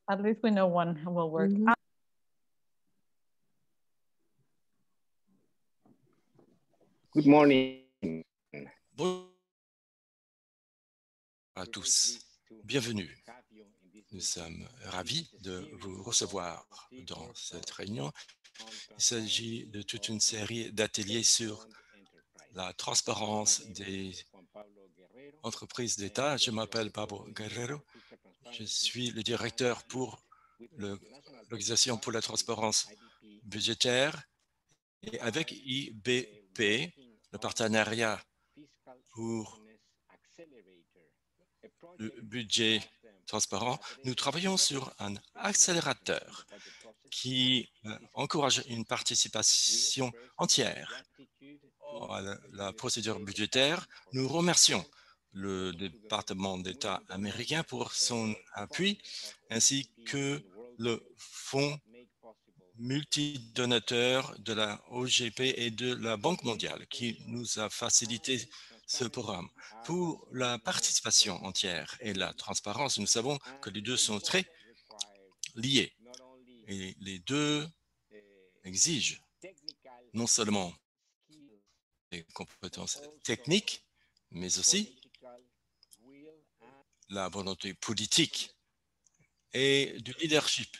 At least we know one will work. Good morning. Bonjour à tous. Bienvenue. Nous sommes ravis de vous recevoir dans cette réunion. Il s'agit de toute une série d'ateliers sur la transparence des entreprises d'État. Je m'appelle Pablo Guerrero. Je suis le directeur pour l'Organisation pour la transparence budgétaire et avec IBP, le partenariat pour le budget transparent, nous travaillons sur un accélérateur qui encourage une participation entière à la procédure budgétaire. Nous remercions le département d'État américain pour son appui, ainsi que le fonds multidonateur de la OGP et de la Banque mondiale qui nous a facilité ce programme. Pour la participation entière et la transparence, nous savons que les deux sont très liés et les deux exigent non seulement des compétences techniques, mais aussi la volonté politique et du leadership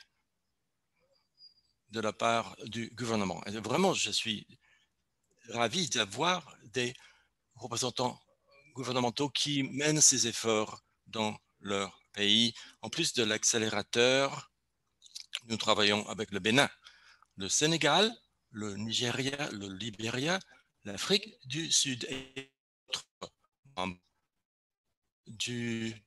de la part du gouvernement. Et vraiment, je suis ravi d'avoir des représentants gouvernementaux qui mènent ces efforts dans leur pays. En plus de l'accélérateur, nous travaillons avec le Bénin, le Sénégal, le Nigeria, le Libéria, l'Afrique du Sud et d'autres membres du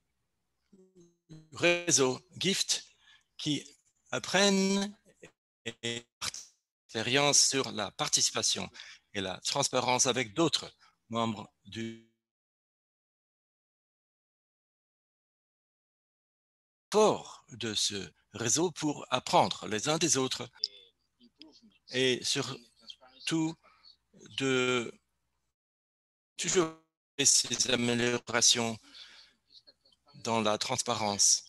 réseau GIFT qui apprennent et expérience sur la participation et la transparence avec d'autres membres du fort de ce réseau pour apprendre les uns des autres et surtout de toujours ces améliorations dans la transparence.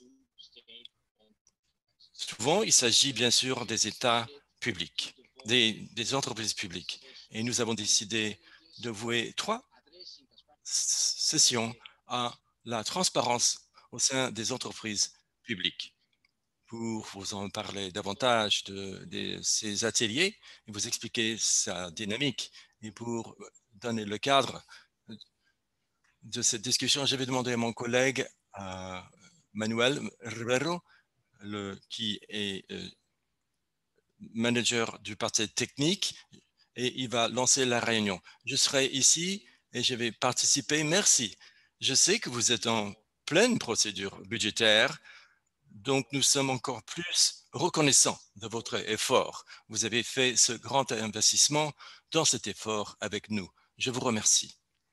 Souvent, il s'agit bien sûr des États publics, des entreprises publiques. Et nous avons décidé de vouer 3 sessions à la transparence au sein des entreprises publiques. Pour vous en parler davantage de ces ateliers et vous expliquer sa dynamique et pour donner le cadre de cette discussion, je vais demander à mon collègue Manuel Rivero, qui est manager du parti technique, et il va lancer la réunion. Je serai ici et je vais participer. Merci. Je sais que vous êtes en pleine procédure budgétaire, donc nous sommes encore plus reconnaissants de votre effort. Vous avez fait ce grand investissement dans cet effort avec nous. Je vous remercie.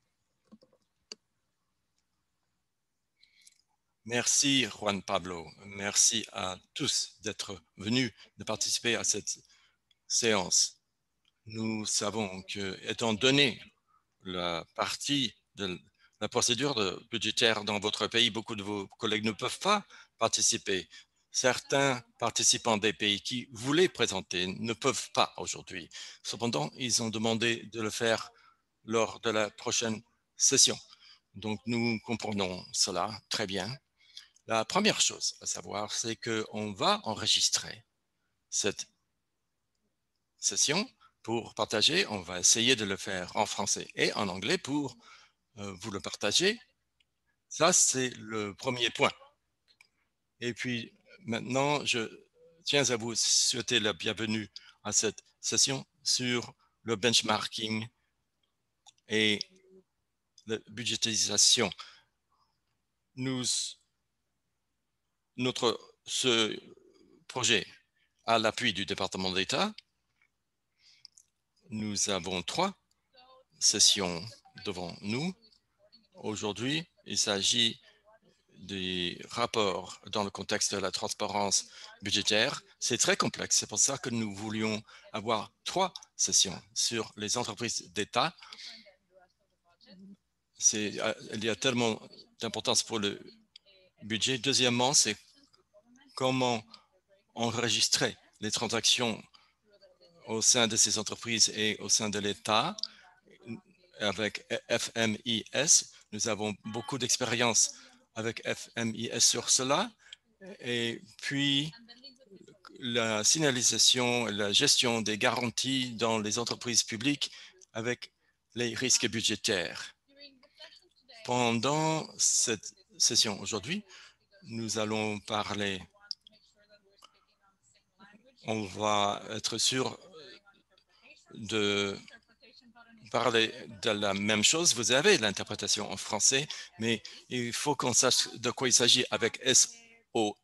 Merci Juan Pablo. Merci à tous d'être venus, de participer à cette séance. Nous savons que, étant donné la partie de la procédure budgétaire dans votre pays, beaucoup de vos collègues ne peuvent pas participer. Certains participants des pays qui voulaient présenter ne peuvent pas aujourd'hui. Cependant, ils ont demandé de le faire lors de la prochaine session. Donc, nous comprenons cela très bien. La première chose à savoir, c'est qu'on va enregistrer cette session pour partager. On va essayer de le faire en français et en anglais pour vous le partager. Ça, c'est le premier point. Et puis, maintenant, je tiens à vous souhaiter la bienvenue à cette session sur le benchmarking et la budgétisation. Ce projet a l'appui du département d'État. Nous avons 3 sessions devant nous. Aujourd'hui, il s'agit des rapports dans le contexte de la transparence budgétaire. C'est très complexe. C'est pour ça que nous voulions avoir 3 sessions sur les entreprises d'État. Il y a tellement d'importance pour le budget. Deuxièmement, c'est comment enregistrer les transactions au sein de ces entreprises et au sein de l'État. Avec FMIS, nous avons beaucoup d'expérience avec FMIS sur cela. Et puis, la signalisation et la gestion des garanties dans les entreprises publiques avec les risques budgétaires. Pendant cette session aujourd'hui, nous allons parler, on va être sûr de parler de la même chose. Vous avez l'interprétation en français, mais il faut qu'on sache de quoi il s'agit avec SOE.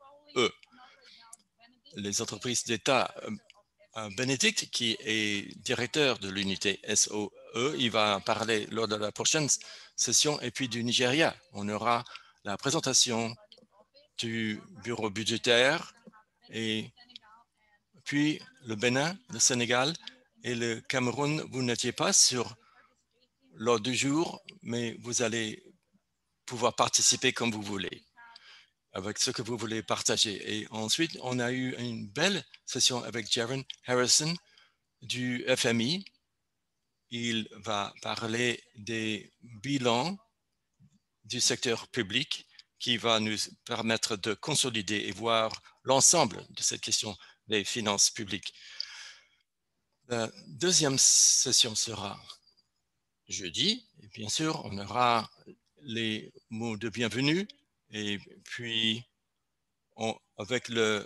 Les entreprises d'État, Bénédicte, qui est directeur de l'unité SOE, il va parler lors de la prochaine session. Et puis du Nigeria, on aura la présentation du bureau budgétaire et puis le Bénin, le Sénégal et le Cameroun. Vous n'étiez pas sur l'ordre du jour, mais vous allez pouvoir participer comme vous voulez, avec ce que vous voulez partager. Et ensuite, on a eu une belle session avec Jaron Harrison du FMI. Il va parler des bilans du secteur public qui va nous permettre de consolider et voir l'ensemble de cette question des finances publiques. La deuxième session sera jeudi. Et bien sûr, on aura les mots de bienvenue et puis avec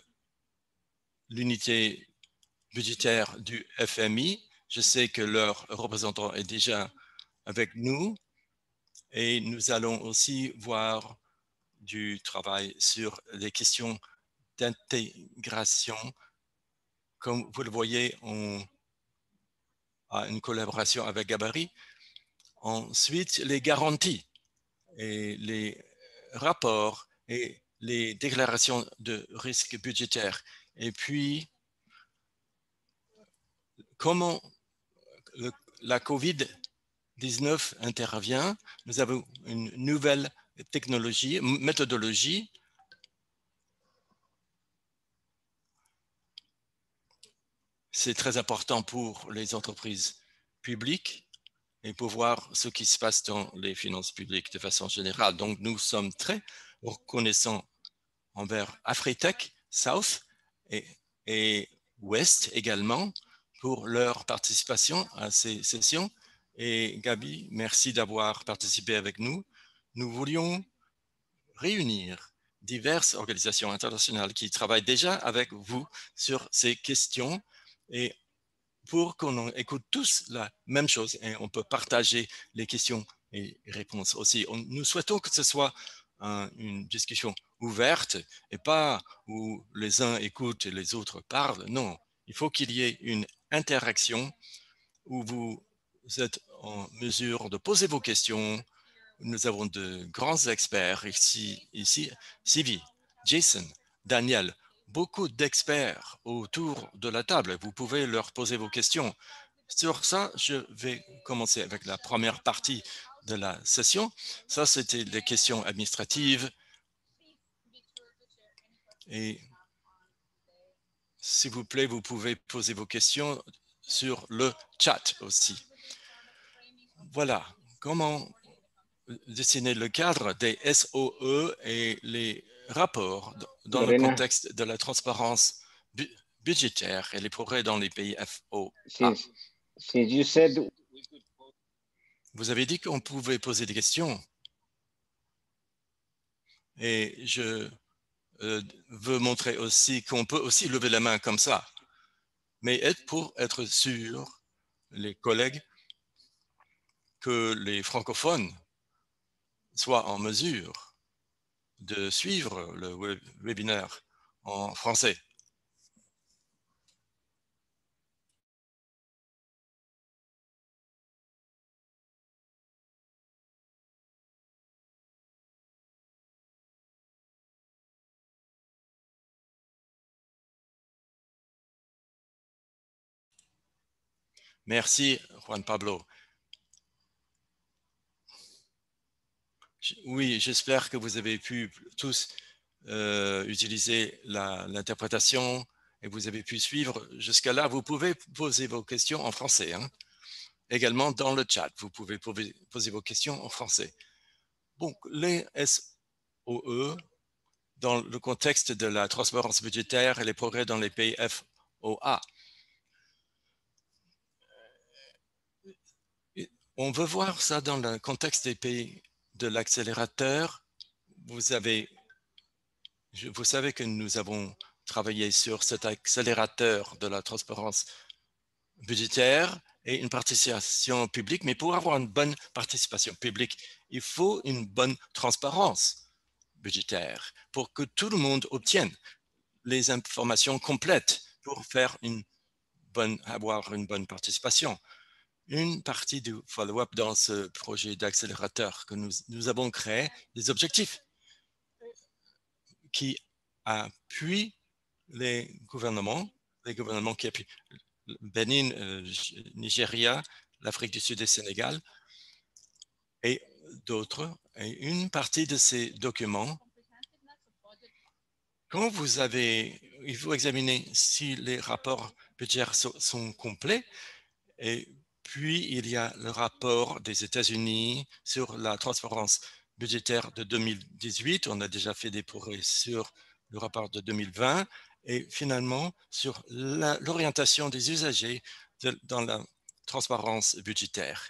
l'unité budgétaire du FMI, je sais que leur représentant est déjà avec nous et nous allons aussi voir du travail sur les questions d'intégration. Comme vous le voyez, on a une collaboration avec Gabarit. Ensuite, les garanties et les rapports et les déclarations de risque budgétaire. Et puis, comment la COVID-19 intervient. Nous avons une nouvelle technologie, méthodologie. C'est très important pour les entreprises publiques et pour voir ce qui se passe dans les finances publiques de façon générale. Donc, nous sommes très reconnaissants envers Afritech South et West également pour leur participation à ces sessions. Et Gabi, merci d'avoir participé avec nous. Nous voulions réunir diverses organisations internationales qui travaillent déjà avec vous sur ces questions et pour qu'on écoute tous la même chose et on peut partager les questions et réponses aussi. Nous souhaitons que ce soit une discussion ouverte et pas où les uns écoutent et les autres parlent. Non, il faut qu'il y ait une interaction où vous êtes en mesure de poser vos questions. Nous avons de grands experts ici, Sylvie, Jason, Daniel, beaucoup d'experts autour de la table. Vous pouvez leur poser vos questions. Sur ça, je vais commencer avec la première partie de la session. Ça, c'était les questions administratives. Et s'il vous plaît, vous pouvez poser vos questions sur le chat aussi. Voilà, comment dessiner le cadre des SOE et les rapports dans le Lorena, contexte de la transparence budgétaire et les progrès dans les pays FOA. since you said Vous avez dit qu'on pouvait poser des questions et je veux montrer aussi qu'on peut aussi lever la main comme ça, mais pour être sûr, les collègues, que les francophones soient en mesure de suivre le webinaire en français. Merci, Juan Pablo. Oui, j'espère que vous avez pu tous utiliser l'interprétation et vous avez pu suivre jusqu'à là. Vous pouvez poser vos questions en français. Hein. Également dans le chat, vous pouvez poser vos questions en français. Bon, les SOE, dans le contexte de la transparence budgétaire et les progrès dans les pays FOA. On veut voir ça dans le contexte des pays de l'accélérateur. Vous savez que nous avons travaillé sur cet accélérateur de la transparence budgétaire et une participation publique. Mais pour avoir une bonne participation publique, il faut une bonne transparence budgétaire pour que tout le monde obtienne les informations complètes pour avoir une bonne participation. Une partie du follow-up dans ce projet d'accélérateur que nous avons créé des objectifs qui appuient les gouvernements qui appuient Bénin, Nigeria, l'Afrique du Sud et Sénégal et d'autres. Et une partie de ces documents, quand il faut examiner si les rapports budgétaires sont complets. Et puis, il y a le rapport des États-Unis sur la transparence budgétaire de 2018. On a déjà fait des progrès sur le rapport de 2020 et finalement sur l'orientation des usagers dans la transparence budgétaire.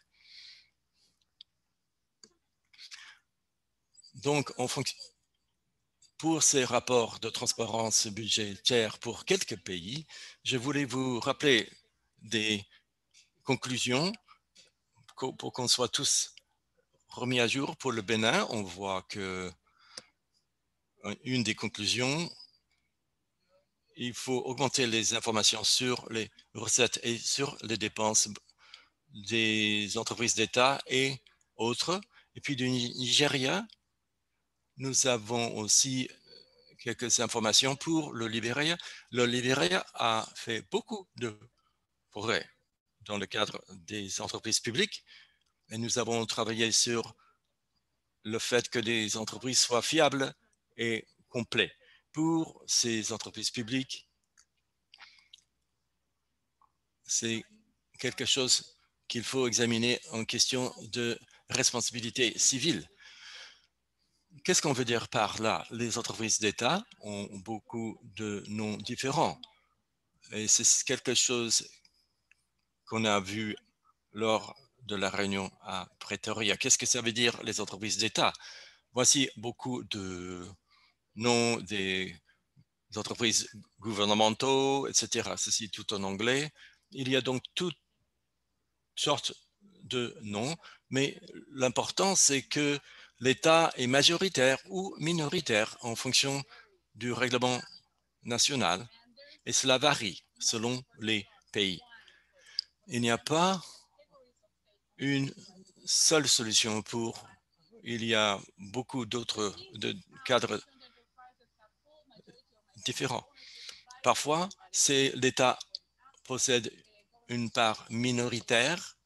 Donc, pour ces rapports de transparence budgétaire pour quelques pays, je voulais vous rappeler des conclusions pour qu'on soit tous remis à jour. Pour le Bénin, on voit que une des conclusions, il faut augmenter les informations sur les recettes et sur les dépenses des entreprises d'État et autres. Et puis du Nigeria, nous avons aussi quelques informations pour le Libéria. Le Libéria a fait beaucoup de progrès dans le cadre des entreprises publiques et nous avons travaillé sur le fait que les entreprises soient fiables et complets. Pour ces entreprises publiques, c'est quelque chose qu'il faut examiner en question de responsabilité civile. Qu'est-ce qu'on veut dire par là? Les entreprises d'État ont beaucoup de noms différents. Et c'est quelque chose qu'on a vu lors de la réunion à Pretoria. Qu'est-ce que ça veut dire, les entreprises d'État? Voici beaucoup de noms des entreprises gouvernementaux, etc. Ceci tout en anglais. Il y a donc toutes sortes de noms, mais l'important, c'est que l'État est majoritaire ou minoritaire en fonction du règlement national, et cela varie selon les pays. Il n'y a pas une seule solution il y a beaucoup d'autres cadres différents. Parfois, l'État possède une part minoritaire.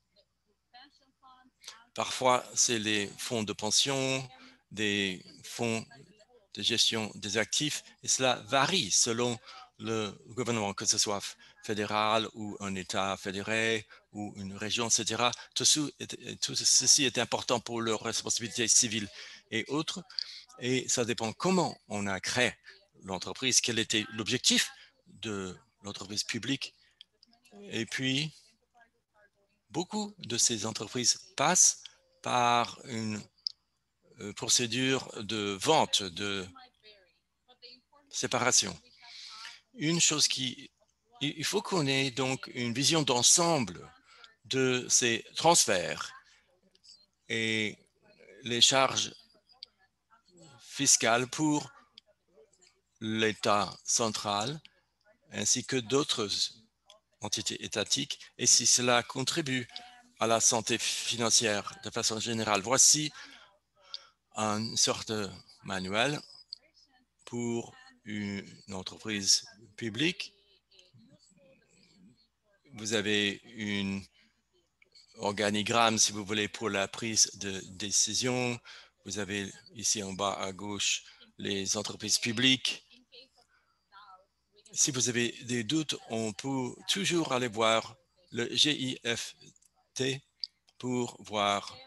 Parfois, c'est les fonds de pension, des fonds de gestion des actifs, et cela varie selon le gouvernement, que ce soit fédéral ou un État fédéré ou une région, etc. Tout ceci est important pour leurs responsabilités civiles et autres, et ça dépend comment on a créé l'entreprise, quel était l'objectif de l'entreprise publique. Et puis, beaucoup de ces entreprises passent par une procédure de vente, de séparation. Une chose il faut qu'on ait donc une vision d'ensemble de ces transferts et les charges fiscales pour l'État central ainsi que d'autres entités étatiques et si cela contribue à la santé financière de façon générale. Voici une sorte de manuel pour une entreprise publique. Vous avez un organigramme, si vous voulez, pour la prise de décision. Vous avez ici en bas à gauche les entreprises publiques. Si vous avez des doutes, on peut toujours aller voir le GIFT pour voir.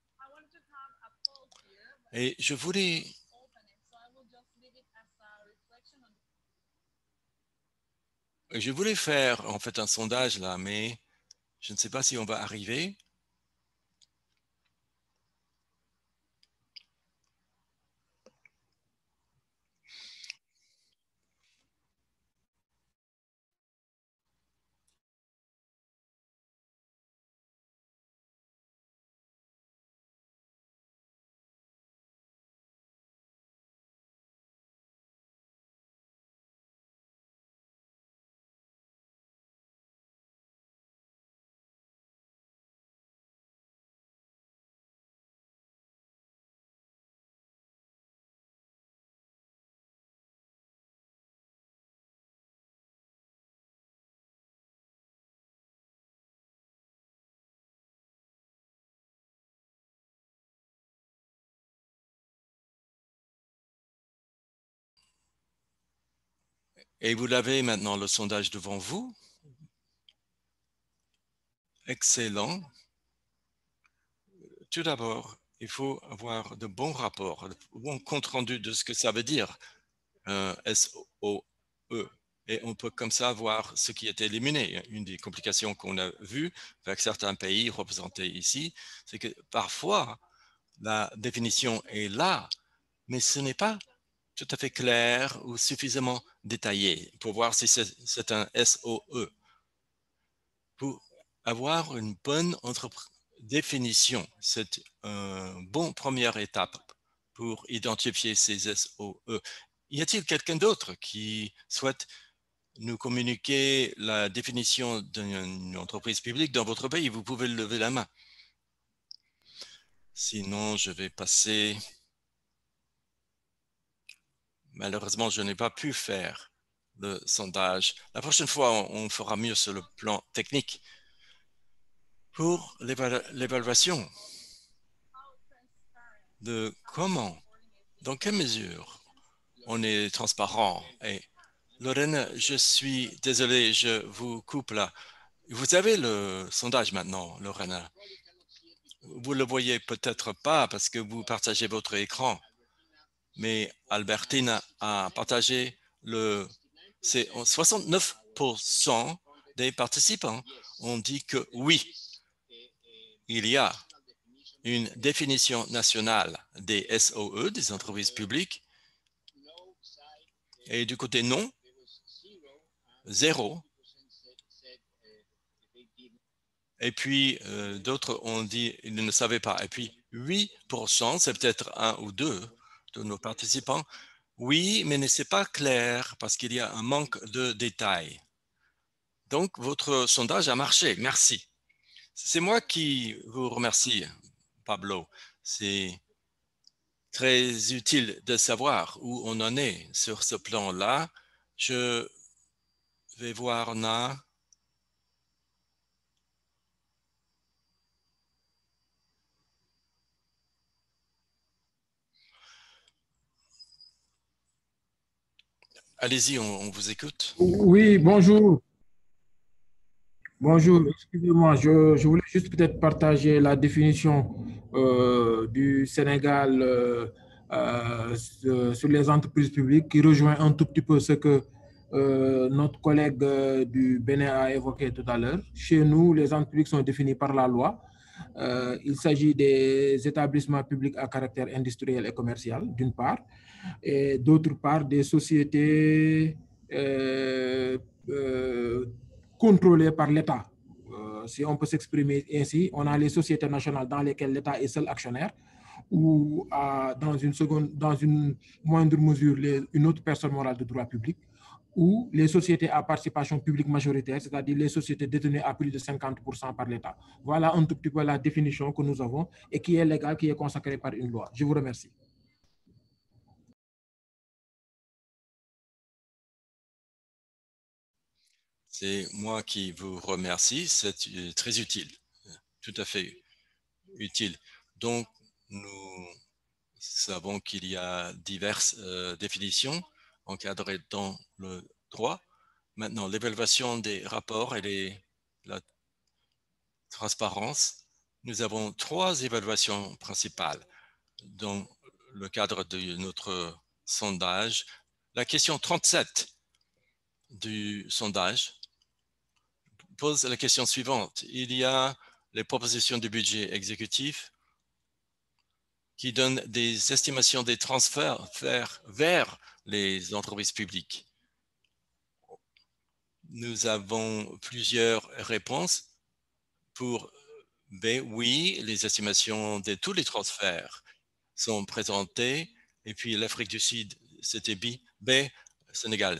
Et je voulais faire en fait un sondage là, mais je ne sais pas si on va arriver. Et vous l'avez maintenant le sondage devant vous. Excellent. Tout d'abord, il faut avoir de bons rapports, de bons comptes rendus de ce que ça veut dire, SOE. Et on peut comme ça voir ce qui est éliminé. Une des complications qu'on a vues avec certains pays représentés ici, c'est que parfois, la définition est là, mais ce n'est pas tout à fait clair ou suffisamment détaillé pour voir si c'est un SOE. Pour avoir une bonne définition, c'est une bonne première étape pour identifier ces SOE. Y a-t-il quelqu'un d'autre qui souhaite nous communiquer la définition d'une entreprise publique dans votre pays? Vous pouvez lever la main. Sinon, je vais passer. Malheureusement, je n'ai pas pu faire le sondage. La prochaine fois, on fera mieux sur le plan technique. Pour l'évaluation de comment, dans quelle mesure on est transparent. Et Lorraine, je suis désolé, je vous coupe là. Vous avez le sondage maintenant, Lorraine. Vous le voyez peut-être pas parce que vous partagez votre écran, mais Albertine a partagé c'est 69% des participants ont dit que oui, il y a une définition nationale des SOE, des entreprises publiques, et du côté non, 0. Et puis, d'autres ont dit qu'ils ne savaient pas. Et puis, 8%, c'est peut-être un ou deux de nos participants. Oui, mais ce n'est pas clair parce qu'il y a un manque de détails. Donc, votre sondage a marché. Merci. C'est moi qui vous remercie, Pablo. C'est très utile de savoir où on en est sur ce plan-là. Je vais voir là. Allez-y, on vous écoute. Oui, bonjour. Bonjour, excusez-moi, je voulais juste peut-être partager la définition du Sénégal sur les entreprises publiques qui rejoint un tout petit peu ce que notre collègue du Bénin a évoqué tout à l'heure. Chez nous, les entreprises publiques sont définies par la loi. Il s'agit des établissements publics à caractère industriel et commercial, d'une part, et d'autre part, des sociétés contrôlées par l'État. Si on peut s'exprimer ainsi, on a les sociétés nationales dans lesquelles l'État est seul actionnaire, ou dans une moindre mesure, une autre personne morale de droit public, ou les sociétés à participation publique majoritaire, c'est-à-dire les sociétés détenues à plus de 50% par l'État. Voilà un tout petit peu la définition que nous avons et qui est légale, qui est consacrée par une loi. Je vous remercie. C'est moi qui vous remercie. C'est très utile, tout à fait utile. Donc, nous savons qu'il y a diverses définitions encadrées dans le droit. Maintenant, l'évaluation des rapports et la transparence. Nous avons 3 évaluations principales dans le cadre de notre sondage. La question 37 du sondage pose la question suivante. Il y a les propositions de budget exécutif qui donnent des estimations des transferts vers les entreprises publiques. Nous avons plusieurs réponses pour B. Oui, les estimations de tous les transferts sont présentées. Et puis l'Afrique du Sud, c'était B. B. Sénégal.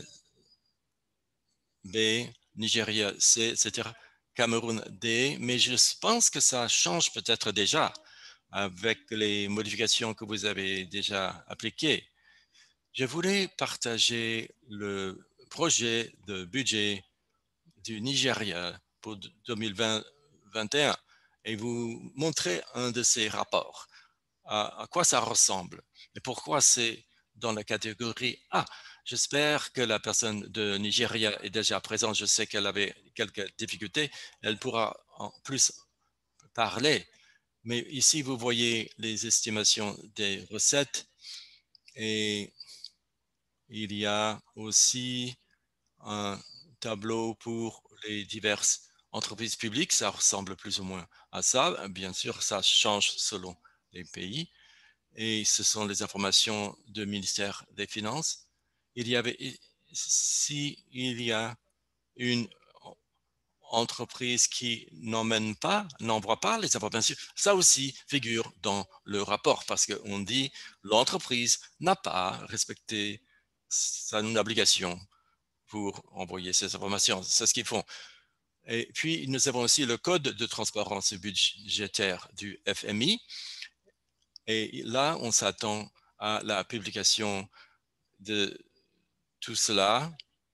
B. Nigeria, C, etc. Cameroun, D. Mais je pense que ça change peut-être déjà avec les modifications que vous avez déjà appliquées. Je voulais partager le projet de budget du Nigeria pour 2020-2021 et vous montrer un de ces rapports. À quoi ça ressemble et pourquoi c'est dans la catégorie A. J'espère que la personne de Nigeria est déjà présente. Je sais qu'elle avait quelques difficultés. Elle pourra en plus parler. Mais ici, vous voyez les estimations des recettes et il y a aussi un tableau pour les diverses entreprises publiques. Ça ressemble plus ou moins à ça. Bien sûr, ça change selon les pays. Et ce sont les informations du ministère des Finances. Il y avait, si il y a une entreprise qui n'envoie pas les informations, ça aussi figure dans le rapport parce qu'on dit l'entreprise n'a pas respecté son obligation pour envoyer ces informations. C'est ce qu'ils font. Et puis, nous avons aussi le code de transparence budgétaire du FMI. Et là, on s'attend à la publication de tout cela.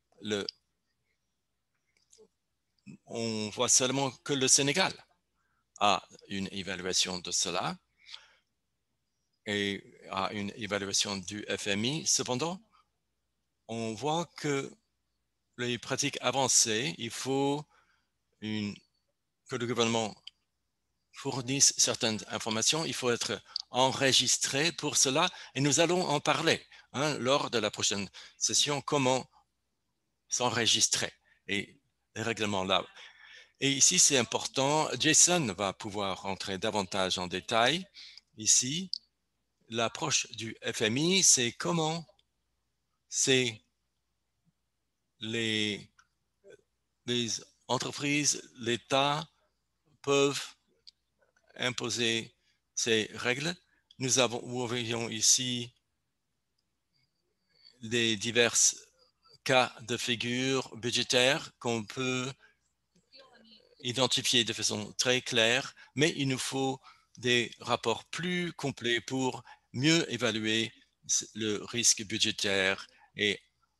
On voit seulement que le Sénégal a une évaluation de cela et a une évaluation du FMI. Cependant, on voit que les pratiques avancées, il faut que le gouvernement fournisse certaines informations. Il faut être enregistré pour cela et nous allons en parler lors de la prochaine session, comment s'enregistrer et les règlements là. Et ici, c'est important. Jason va pouvoir rentrer davantage en détail. Ici, l'approche du FMI, c'est comment les entreprises, l'État peuvent imposer ces règles. Nous voyons ici des divers cas de figure budgétaires qu'on peut identifier de façon très claire, mais il nous faut des rapports plus complets pour mieux évaluer le risque budgétaire et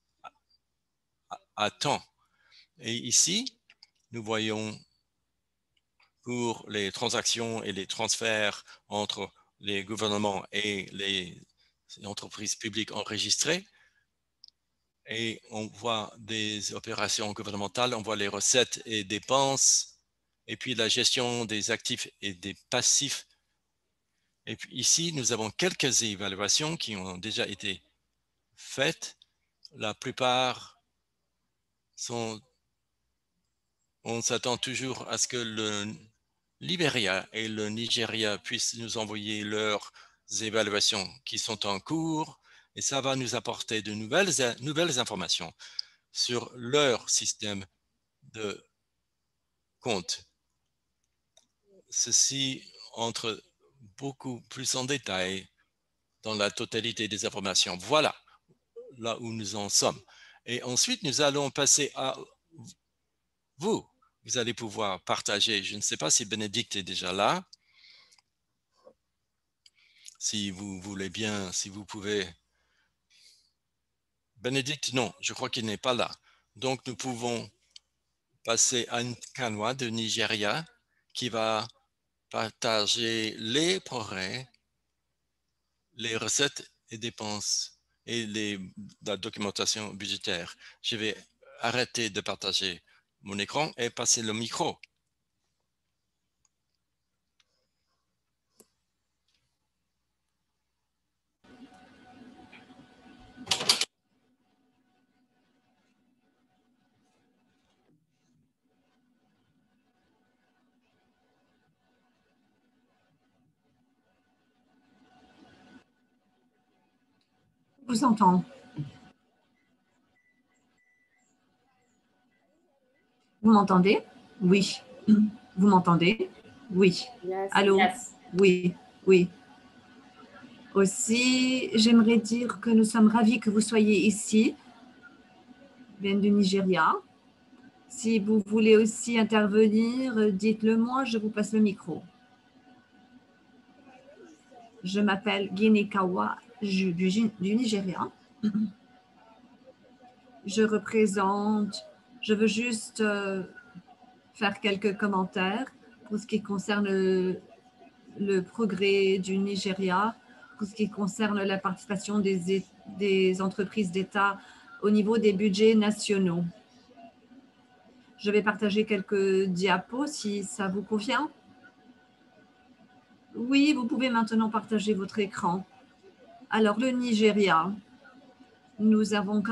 à temps. Et ici, nous voyons pour les transactions et les transferts entre les gouvernements et les entreprises publiques enregistrées. Et on voit des opérations gouvernementales, on voit les recettes et dépenses, et puis la gestion des actifs et des passifs. Et puis ici, nous avons quelques évaluations qui ont déjà été faites. La plupart sont... On s'attend toujours à ce que le Libéria et le Nigeria puissent nous envoyer leurs évaluations qui sont en cours et ça va nous apporter de nouvelles informations sur leur système de compte. Ceci entre beaucoup plus en détail dans la totalité des informations. Voilà là où nous en sommes. Et ensuite, nous allons passer à vous. Vous allez pouvoir partager. Je ne sais pas si Bénédicte est déjà là. Si vous voulez bien, si vous pouvez. Bénédicte, non, je crois qu'il n'est pas là. Donc, nous pouvons passer à Nkanwa de Nigeria qui va partager les progrès les recettes et dépenses et la documentation budgétaire. Je vais arrêter de partager mon écran et passer le micro. Je vous entends. Vous m'entendez? Oui. Vous m'entendez? Oui. Yes, Allô? yes. Oui, oui. Aussi, j'aimerais dire que nous sommes ravis que vous soyez ici. Je viens du Nigeria. Si vous voulez aussi intervenir, dites-le moi, je vous passe le micro. Je m'appelle Ginekawa du Nigeria. Je veux juste faire quelques commentaires pour ce qui concerne le progrès du Nigeria, pour ce qui concerne la participation des entreprises d'État au niveau des budgets nationaux. Je vais partager quelques diapos si ça vous convient. Oui, vous pouvez maintenant partager votre écran. Alors, le Nigeria, nous avions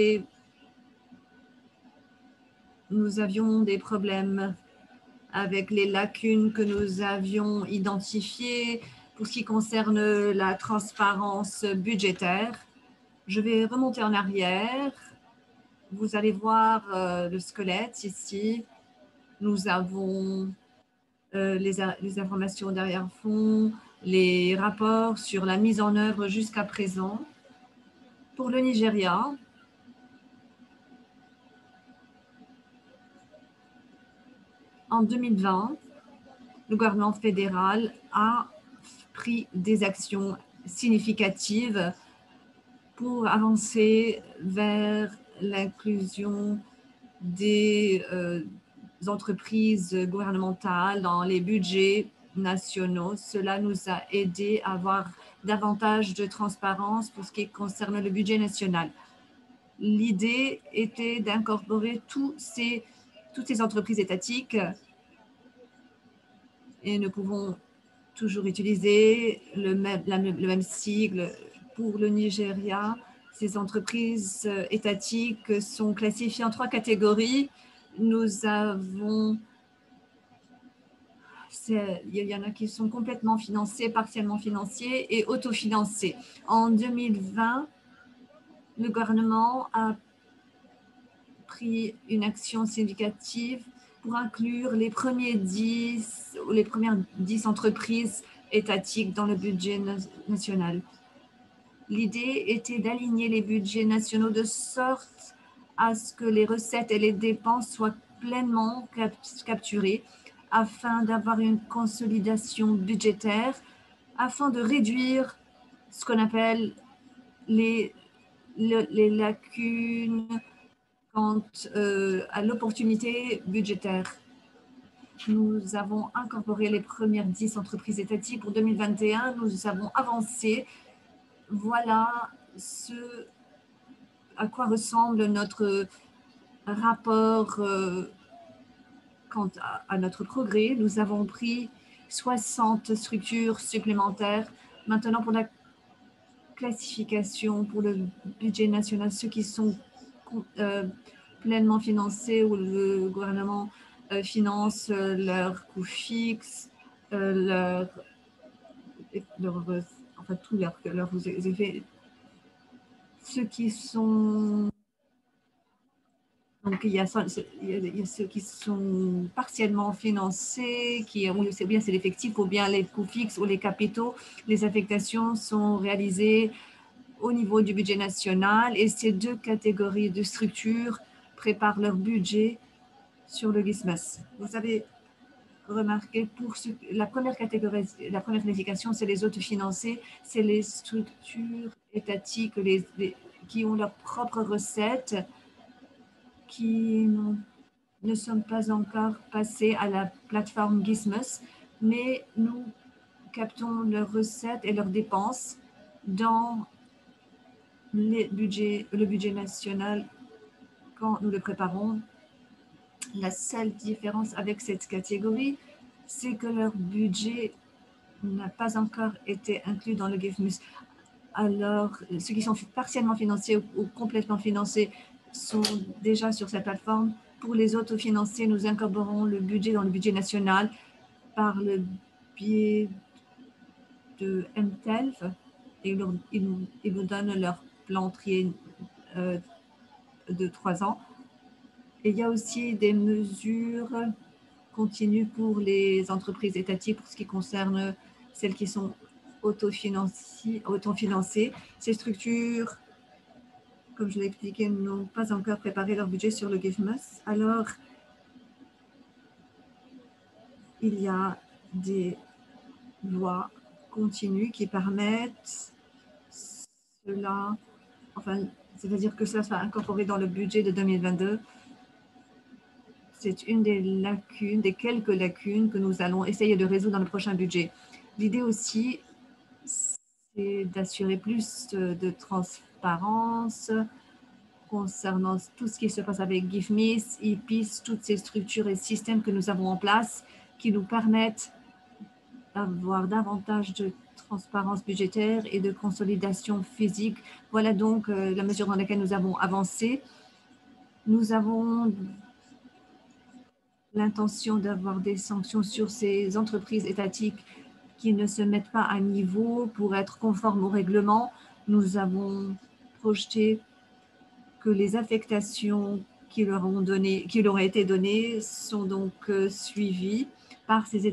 des problèmes avec les lacunes que nous avions identifiées pour ce qui concerne la transparence budgétaire. Je vais remonter en arrière. Vous allez voir le squelette ici. Nous avons les informations d'arrière-fond, les rapports sur la mise en œuvre jusqu'à présent. Pour le Nigeria, en 2020, le gouvernement fédéral a pris des actions significatives pour avancer vers l'inclusion des entreprises gouvernementales dans les budgets nationaux. Cela nous a aidé à avoir davantage de transparence pour ce qui concerne le budget national. L'idée était d'incorporer toutes ces entreprises étatiques et nous pouvons toujours utiliser le même sigle pour le Nigeria. Ces entreprises étatiques sont classifiées en 3 catégories. Nous avons, il y en a qui sont complètement financés, partiellement financés et autofinancés. En 2020, le gouvernement a pris une action significative pour inclure les premières 10 entreprises étatiques dans le budget national. L'idée était d'aligner les budgets nationaux de sorte à ce que les recettes et les dépenses soient pleinement capturées afin d'avoir une consolidation budgétaire, afin de réduire ce qu'on appelle les lacunes quant à l'opportunité budgétaire. Nous avons incorporé les premières 10 entreprises étatiques pour 2021. Nous avons avancé. Voilà ce à quoi ressemble notre rapport quant à notre progrès. Nous avons pris 60 structures supplémentaires. Maintenant, pour la classification pour le budget national, ceux qui sont pleinement financés ou le gouvernement finance leurs coûts fixes, enfin tous leurs effets. Ceux qui sont donc il y a ceux qui sont partiellement financés, c'est bien c'est l'effectif ou bien les coûts fixes ou les capitaux. Les affectations sont réalisées au niveau du budget national et ces 2 catégories de structures préparent leur budget sur le GISMES. Vous avez remarqué pour la première catégorie, la première classification, c'est les autofinancés, c'est les structures étatiques qui ont leurs propres recettes, qui ne sont pas encore passées à la plateforme GISMES, mais nous captons leurs recettes et leurs dépenses dans le budget national quand nous le préparons. La seule différence avec cette catégorie, c'est que leur budget n'a pas encore été inclus dans le GIFMUS. Alors, ceux qui sont partiellement financés ou complètement financés sont déjà sur cette plateforme. Pour les autofinancés, nous incorporons le budget dans le budget national par le biais de MTELF et ils nous donnent leur plan trié de 3 ans. Et il y a aussi des mesures continues pour les entreprises étatiques pour ce qui concerne celles qui sont autofinancées. Ces structures, comme je l'ai expliqué, n'ont pas encore préparé leur budget sur le GIFMUS. Alors, il y a des lois continues qui permettent cela, enfin, c'est-à-dire que cela soit incorporé dans le budget de 2022. C'est une des lacunes, des quelques lacunes que nous allons essayer de résoudre dans le prochain budget. L'idée aussi, c'est d'assurer plus de transparence concernant tout ce qui se passe avec GIFMIS, IPIS, toutes ces structures et systèmes que nous avons en place qui nous permettent d'avoir davantage de transparence budgétaire et de consolidation physique. Voilà donc la mesure dans laquelle nous avons avancé. Nous avons l'intention d'avoir des sanctions sur ces entreprises étatiques qui ne se mettent pas à niveau pour être conformes au règlement. Nous avons projeté que les affectations qui leur ont été données sont donc suivies par ces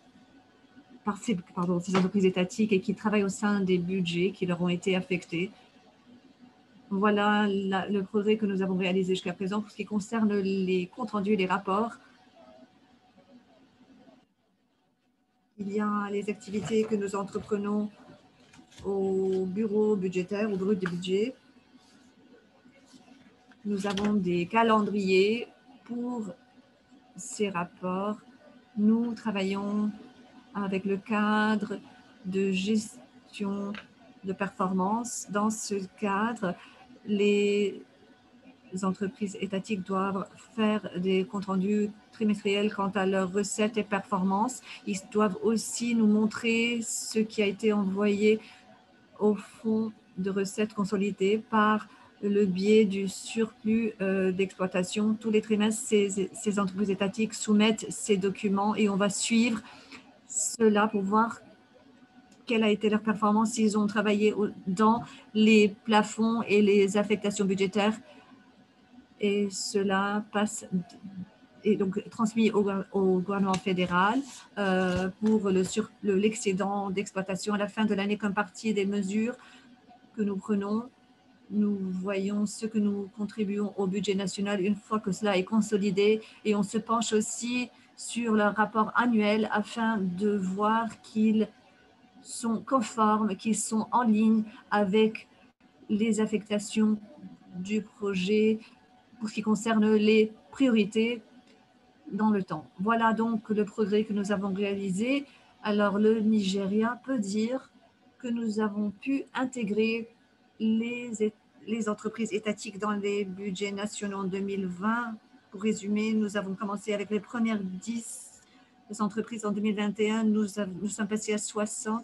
entreprises étatiques et qui travaillent au sein des budgets qui leur ont été affectés. Voilà le progrès que nous avons réalisé jusqu'à présent pour ce qui concerne les comptes rendus et les rapports. Il y a les activités que nous entreprenons au bureau budgétaire, au bureau des budgets. Nous avons des calendriers pour ces rapports. Nous travaillons avec le cadre de gestion de performance. Dans ce cadre, les entreprises étatiques doivent faire des comptes rendus trimestriels quant à leurs recettes et performances. Ils doivent aussi nous montrer ce qui a été envoyé au fonds de recettes consolidées par le biais du surplus d'exploitation. Tous les trimestres, ces entreprises étatiques soumettent ces documents et on va suivre cela pour voir quelle a été leur performance, s'ils ont travaillé dans les plafonds et les affectations budgétaires. Et cela passe et donc transmis au gouvernement fédéral pour l'excédent d'exploitation à la fin de l'année comme partie des mesures que nous prenons. Nous voyons ce que nous contribuons au budget national une fois que cela est consolidé et on se penche aussi sur leur rapport annuel afin de voir qu'ils sont conformes, qu'ils sont en ligne avec les affectations du projet pour ce qui concerne les priorités dans le temps. Voilà donc le progrès que nous avons réalisé. Alors, le Nigeria peut dire que nous avons pu intégrer les entreprises étatiques dans les budgets nationaux en 2020. Pour résumer, nous avons commencé avec les premières 10 entreprises en 2021. Nous sommes passés à 16,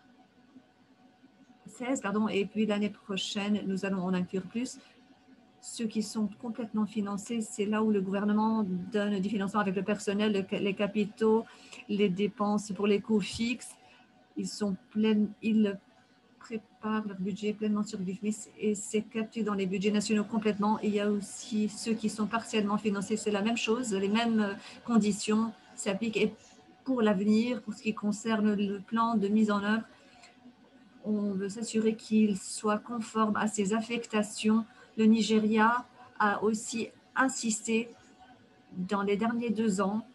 et puis l'année prochaine, nous allons en inclure plus. Ceux qui sont complètement financés, c'est là où le gouvernement donne du financement avec le personnel, les capitaux, les dépenses pour les coûts fixes. Ils préparent leur budget pleinement sur le GIFMIS et c'est capté dans les budgets nationaux complètement. Il y a aussi ceux qui sont partiellement financés, c'est la même chose, les mêmes conditions s'appliquent. Et pour l'avenir, pour ce qui concerne le plan de mise en œuvre, on veut s'assurer qu'il soit conforme à ces affectations. Le Nigeria a aussi insisté dans les derniers 2 ans.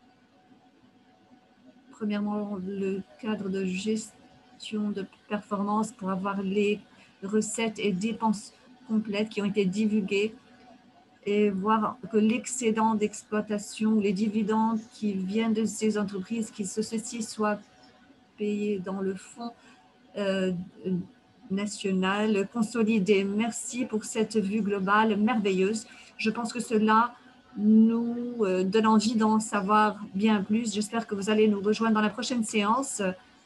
Premièrement, le cadre de gestion de performance pour avoir les recettes et dépenses complètes qui ont été divulguées et voir que l'excédent d'exploitation, les dividendes qui viennent de ces entreprises, ceci soit payé dans le fonds nationale consolidée. Merci pour cette vue globale merveilleuse. Je pense que cela nous donne envie d'en savoir bien plus. J'espère que vous allez nous rejoindre dans la prochaine séance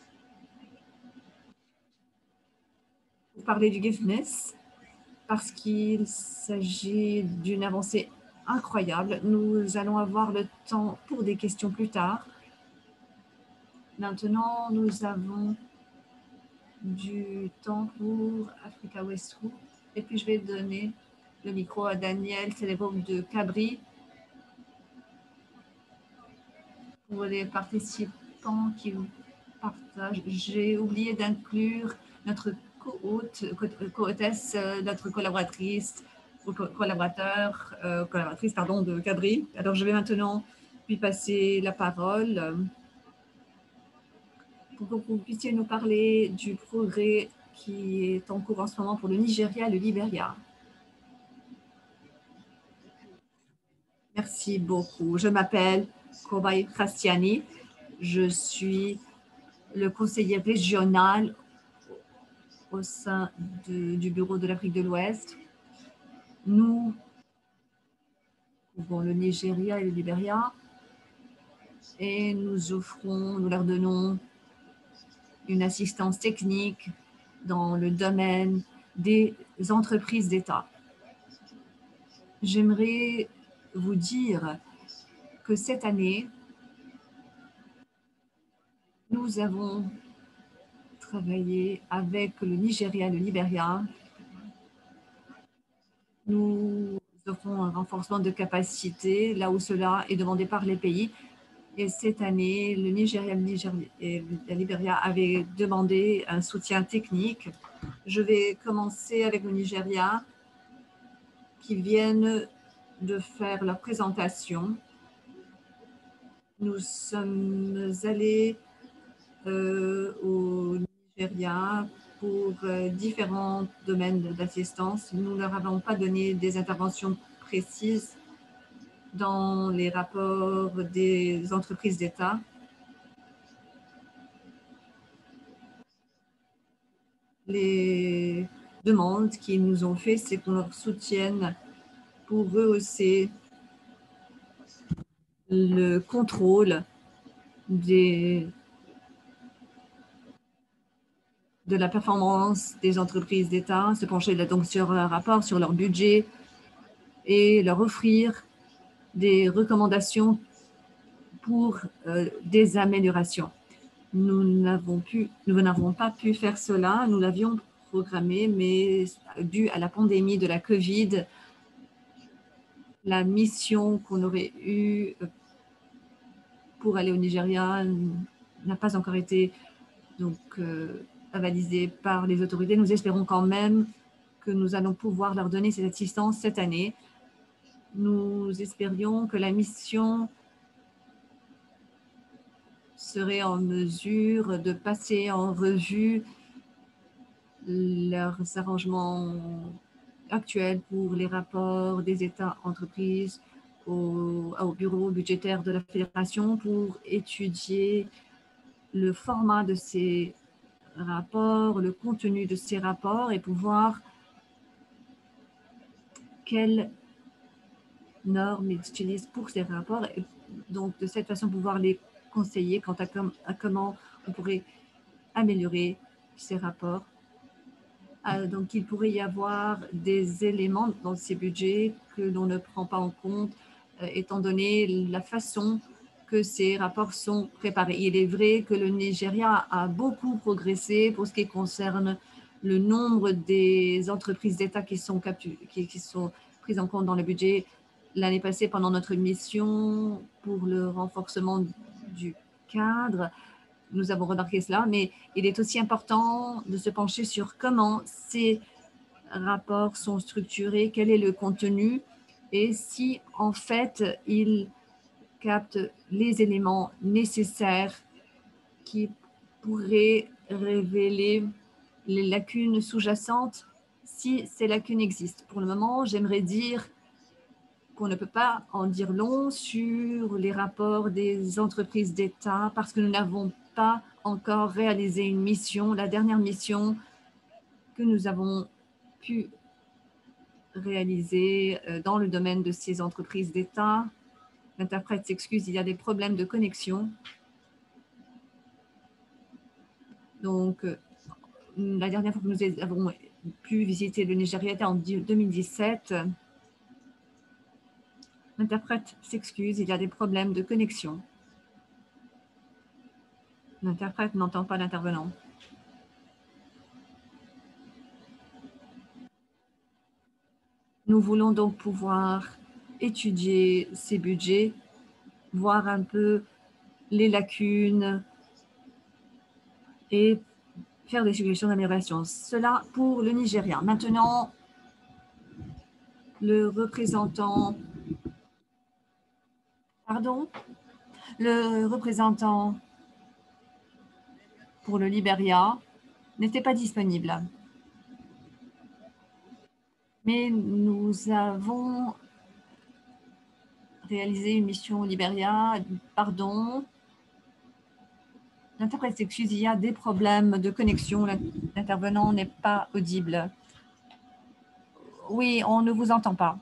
pour parler du giftness, parce qu'il s'agit d'une avancée incroyable. Nous allons avoir le temps pour des questions plus tard. Maintenant, nous avons du temps pour Africa West Group. Et puis, je vais donner le micro à Daniel Célébaume de Cabri pour les participants qui partagent. J'ai oublié d'inclure notre co-hôtesse, notre collaboratrice de Cabri. Alors, je vais maintenant lui passer la parole pour que vous puissiez nous parler du progrès qui est en cours en ce moment pour le Nigeria et le Libéria. Merci beaucoup. Je m'appelle Kobay Khastiani. Je suis le conseiller régional au sein du bureau de l'Afrique de l'Ouest. Nous couvrons le Nigeria et le Libéria et nous leur donnons une assistance technique dans le domaine des entreprises d'État. J'aimerais vous dire que cette année, nous avons travaillé avec le Nigeria et le Libéria. Nous offrons un renforcement de capacité là où cela est demandé par les pays. Et cette année, le Nigeria et le Libéria avaient demandé un soutien technique. Je vais commencer avec le Nigeria qui viennent de faire leur présentation. Nous sommes allés au Nigeria pour différents domaines d'assistance. Nous ne leur avons pas donné des interventions précises dans les rapports des entreprises d'État. Les demandes qu'ils nous ont fait, c'est qu'on leur soutienne pour rehausser le contrôle de la performance des entreprises d'État, se pencher donc sur un rapport, sur leur budget et leur offrir des recommandations pour des améliorations. Nous n'avons pas pu faire cela. Nous l'avions programmé, mais dû à la pandémie de la COVID, la mission qu'on aurait eue pour aller au Nigeria n'a pas encore été avalisée par les autorités. Nous espérons quand même que nous allons pouvoir leur donner cette assistance cette année. Nous espérions que la mission serait en mesure de passer en revue leurs arrangements actuels pour les rapports des États entreprises au bureau budgétaire de la Fédération pour étudier le format de ces rapports, le contenu de ces rapports et pouvoir quelles normes ils utilisent pour ces rapports et donc de cette façon pouvoir les conseiller quant à comment on pourrait améliorer ces rapports. Donc il pourrait y avoir des éléments dans ces budgets que l'on ne prend pas en compte étant donné la façon que ces rapports sont préparés. Il est vrai que le Nigeria a beaucoup progressé pour ce qui concerne le nombre des entreprises d'État qui sont prises en compte dans le budget. L'année passée, pendant notre mission pour le renforcement du cadre, nous avons remarqué cela, mais il est aussi important de se pencher sur comment ces rapports sont structurés, quel est le contenu et si en fait ils captent les éléments nécessaires qui pourraient révéler les lacunes sous-jacentes si ces lacunes existent. Pour le moment, j'aimerais dire qu'on ne peut pas en dire long sur les rapports des entreprises d'État parce que nous n'avons pas encore réalisé une mission. La dernière mission que nous avons pu réaliser dans le domaine de ces entreprises d'État. L'interprète s'excuse, il y a des problèmes de connexion. Donc, la dernière fois que nous avons pu visiter le Nigeria était en 2017. L'interprète s'excuse, il y a des problèmes de connexion. L'interprète n'entend pas l'intervenant. Nous voulons donc pouvoir étudier ces budgets, voir un peu les lacunes et faire des suggestions d'amélioration. Cela pour le Nigeria. Maintenant, le représentant pour le Libéria n'était pas disponible. Mais nous avons réalisé une mission au Libéria. Pardon. L'interprète s'excuse, il y a des problèmes de connexion. L'intervenant n'est pas audible. Oui, on ne vous entend pas.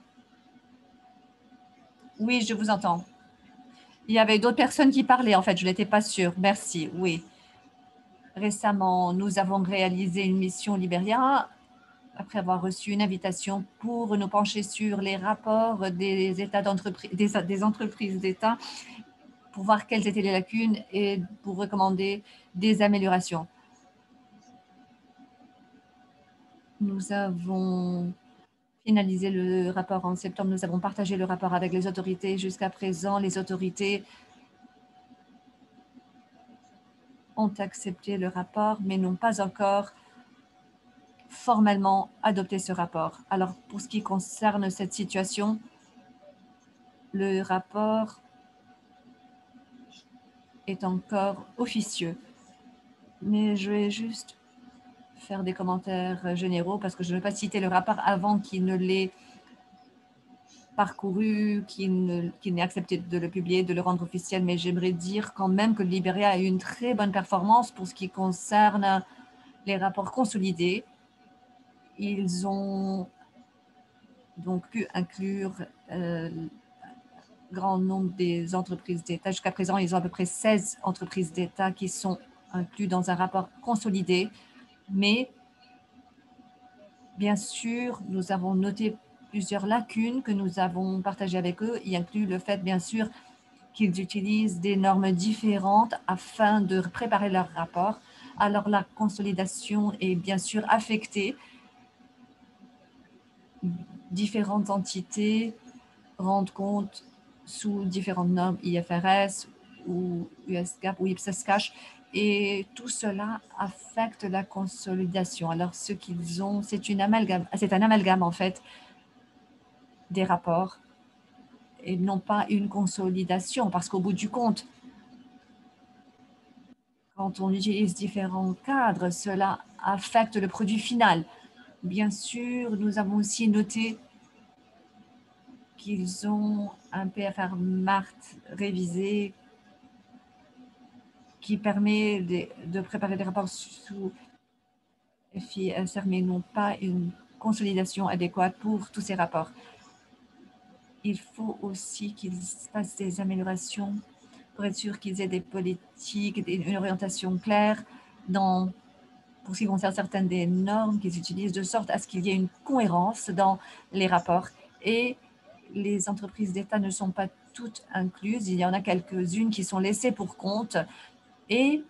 Oui, je vous entends. Il y avait d'autres personnes qui parlaient, en fait, je n'étais pas sûre. Merci, oui. Récemment, nous avons réalisé une mission au Libéria après avoir reçu une invitation pour nous pencher sur les rapports des entreprises d'État pour voir quelles étaient les lacunes et pour recommander des améliorations. Nous avons finalisé le rapport en septembre. Nous avons partagé le rapport avec les autorités. Jusqu'à présent, les autorités ont accepté le rapport, mais n'ont pas encore formellement adopté ce rapport. Alors, pour ce qui concerne cette situation, le rapport est encore officieux. Mais je vais juste faire des commentaires généraux parce que je ne veux pas citer le rapport avant qu'il ne l'ait parcouru, qu'il n'ait accepté de le publier, de le rendre officiel. Mais j'aimerais dire quand même que le Libéria a eu une très bonne performance pour ce qui concerne les rapports consolidés. Ils ont donc pu inclure grand nombre des entreprises d'État. Jusqu'à présent, ils ont à peu près 16 entreprises d'État qui sont inclus dans un rapport consolidé. Mais, bien sûr, nous avons noté plusieurs lacunes que nous avons partagées avec eux. Il inclut le fait, bien sûr, qu'ils utilisent des normes différentes afin de préparer leur rapport. Alors, la consolidation est bien sûr affectée. Différentes entités rendent compte sous différentes normes IFRS ou US-GAAP ou IPSAS-Cash et tout cela affecte la consolidation. Alors, ce qu'ils ont, c'est un amalgame en fait des rapports et non pas une consolidation parce qu'au bout du compte, quand on utilise différents cadres, cela affecte le produit final. Bien sûr, nous avons aussi noté qu'ils ont un PFR MART révisé qui permet de préparer des rapports sous FISR, mais non pas une consolidation adéquate pour tous ces rapports. Il faut aussi qu'ils fassent des améliorations pour être sûr qu'ils aient des politiques, une orientation claire pour ce qui concerne certaines des normes qu'ils utilisent, de sorte à ce qu'il y ait une cohérence dans les rapports. Et les entreprises d'État ne sont pas toutes incluses. Il y en a quelques-unes qui sont laissées pour compte. Et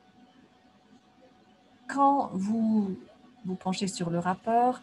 quand vous vous penchez sur le rapport,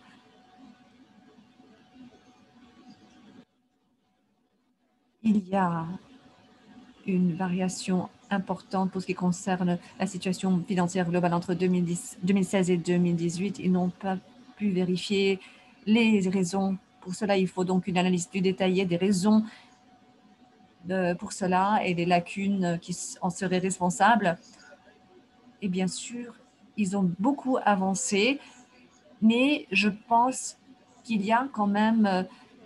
il y a une variation importante pour ce qui concerne la situation financière globale entre 2016 et 2018. Ils n'ont pas pu vérifier les raisons. Pour cela, il faut donc une analyse plus détaillée des raisons pour cela et les lacunes qui en seraient responsables. Et bien sûr, ils ont beaucoup avancé, mais je pense qu'il y a quand même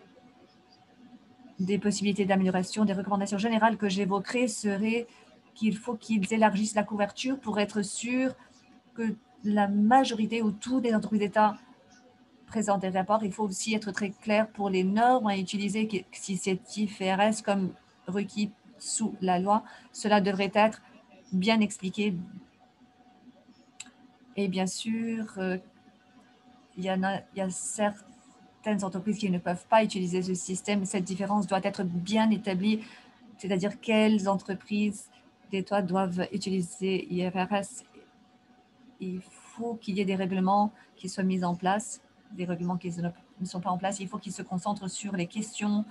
des possibilités d'amélioration. Des recommandations générales que j'évoquerai seraient qu'il faut qu'ils élargissent la couverture pour être sûr que la majorité ou toutes les entreprises d'État présentent des rapports. Il faut aussi être très clair pour les normes à utiliser. Si c'est IFRS comme requis sous la loi, cela devrait être bien expliqué. Et bien sûr, il y a certaines entreprises qui ne peuvent pas utiliser ce système. Cette différence doit être bien établie, c'est-à-dire quelles entreprises d'État doivent utiliser IFRS. Il faut qu'il y ait des règlements qui soient mis en place, des règlements qui ne sont pas en place. Il faut qu'ils se concentrent sur les questions.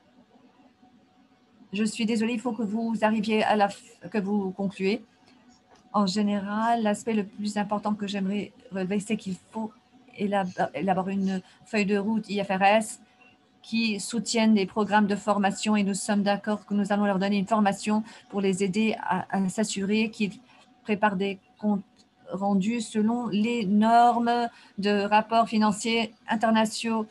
Je suis désolée, il faut que vous arriviez que vous concluez. En général, l'aspect le plus important que j'aimerais relever, c'est qu'il faut élaborer une feuille de route IFRS qui soutiennent des programmes de formation et nous sommes d'accord que nous allons leur donner une formation pour les aider à s'assurer qu'ils préparent des comptes rendus selon les normes de rapports financiers internationaux.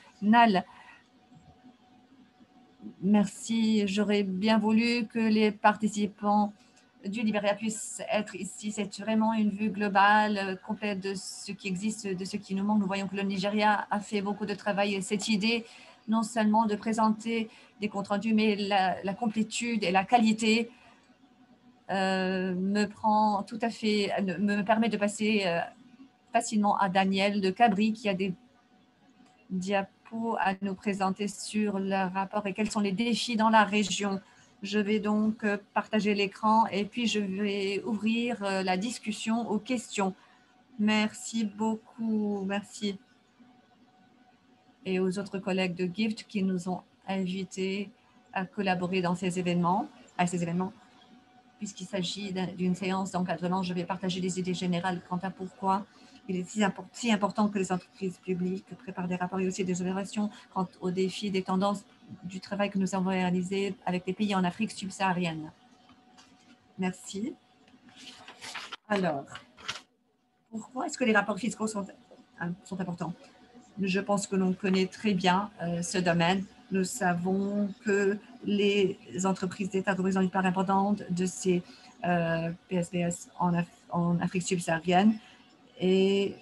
Merci. J'aurais bien voulu que les participants du Libéria puissent être ici. C'est vraiment une vue globale, complète de ce qui existe, de ce qui nous manque. Nous voyons que le Nigeria a fait beaucoup de travail et cette idée, non seulement de présenter des comptes rendus, mais la complétude et la qualité me permet de passer facilement à Daniel de Cabri qui a des diapos à nous présenter sur le rapport et quels sont les défis dans la région. Je vais donc partager l'écran et puis je vais ouvrir la discussion aux questions. Merci beaucoup, merci. Et aux autres collègues de GIFT qui nous ont invités à collaborer dans ces événements, Puisqu'il s'agit d'une séance d'encadrement, je vais partager des idées générales quant à pourquoi il est si important que les entreprises publiques préparent des rapports et aussi des évaluations quant aux défis, des tendances du travail que nous avons réalisé avec les pays en Afrique subsaharienne. Merci. Alors, pourquoi est-ce que les rapports fiscaux sont importants? Je pense que l'on connaît très bien ce domaine. Nous savons que les entreprises d'État représentent une part importante de ces PSBS en Afrique subsaharienne et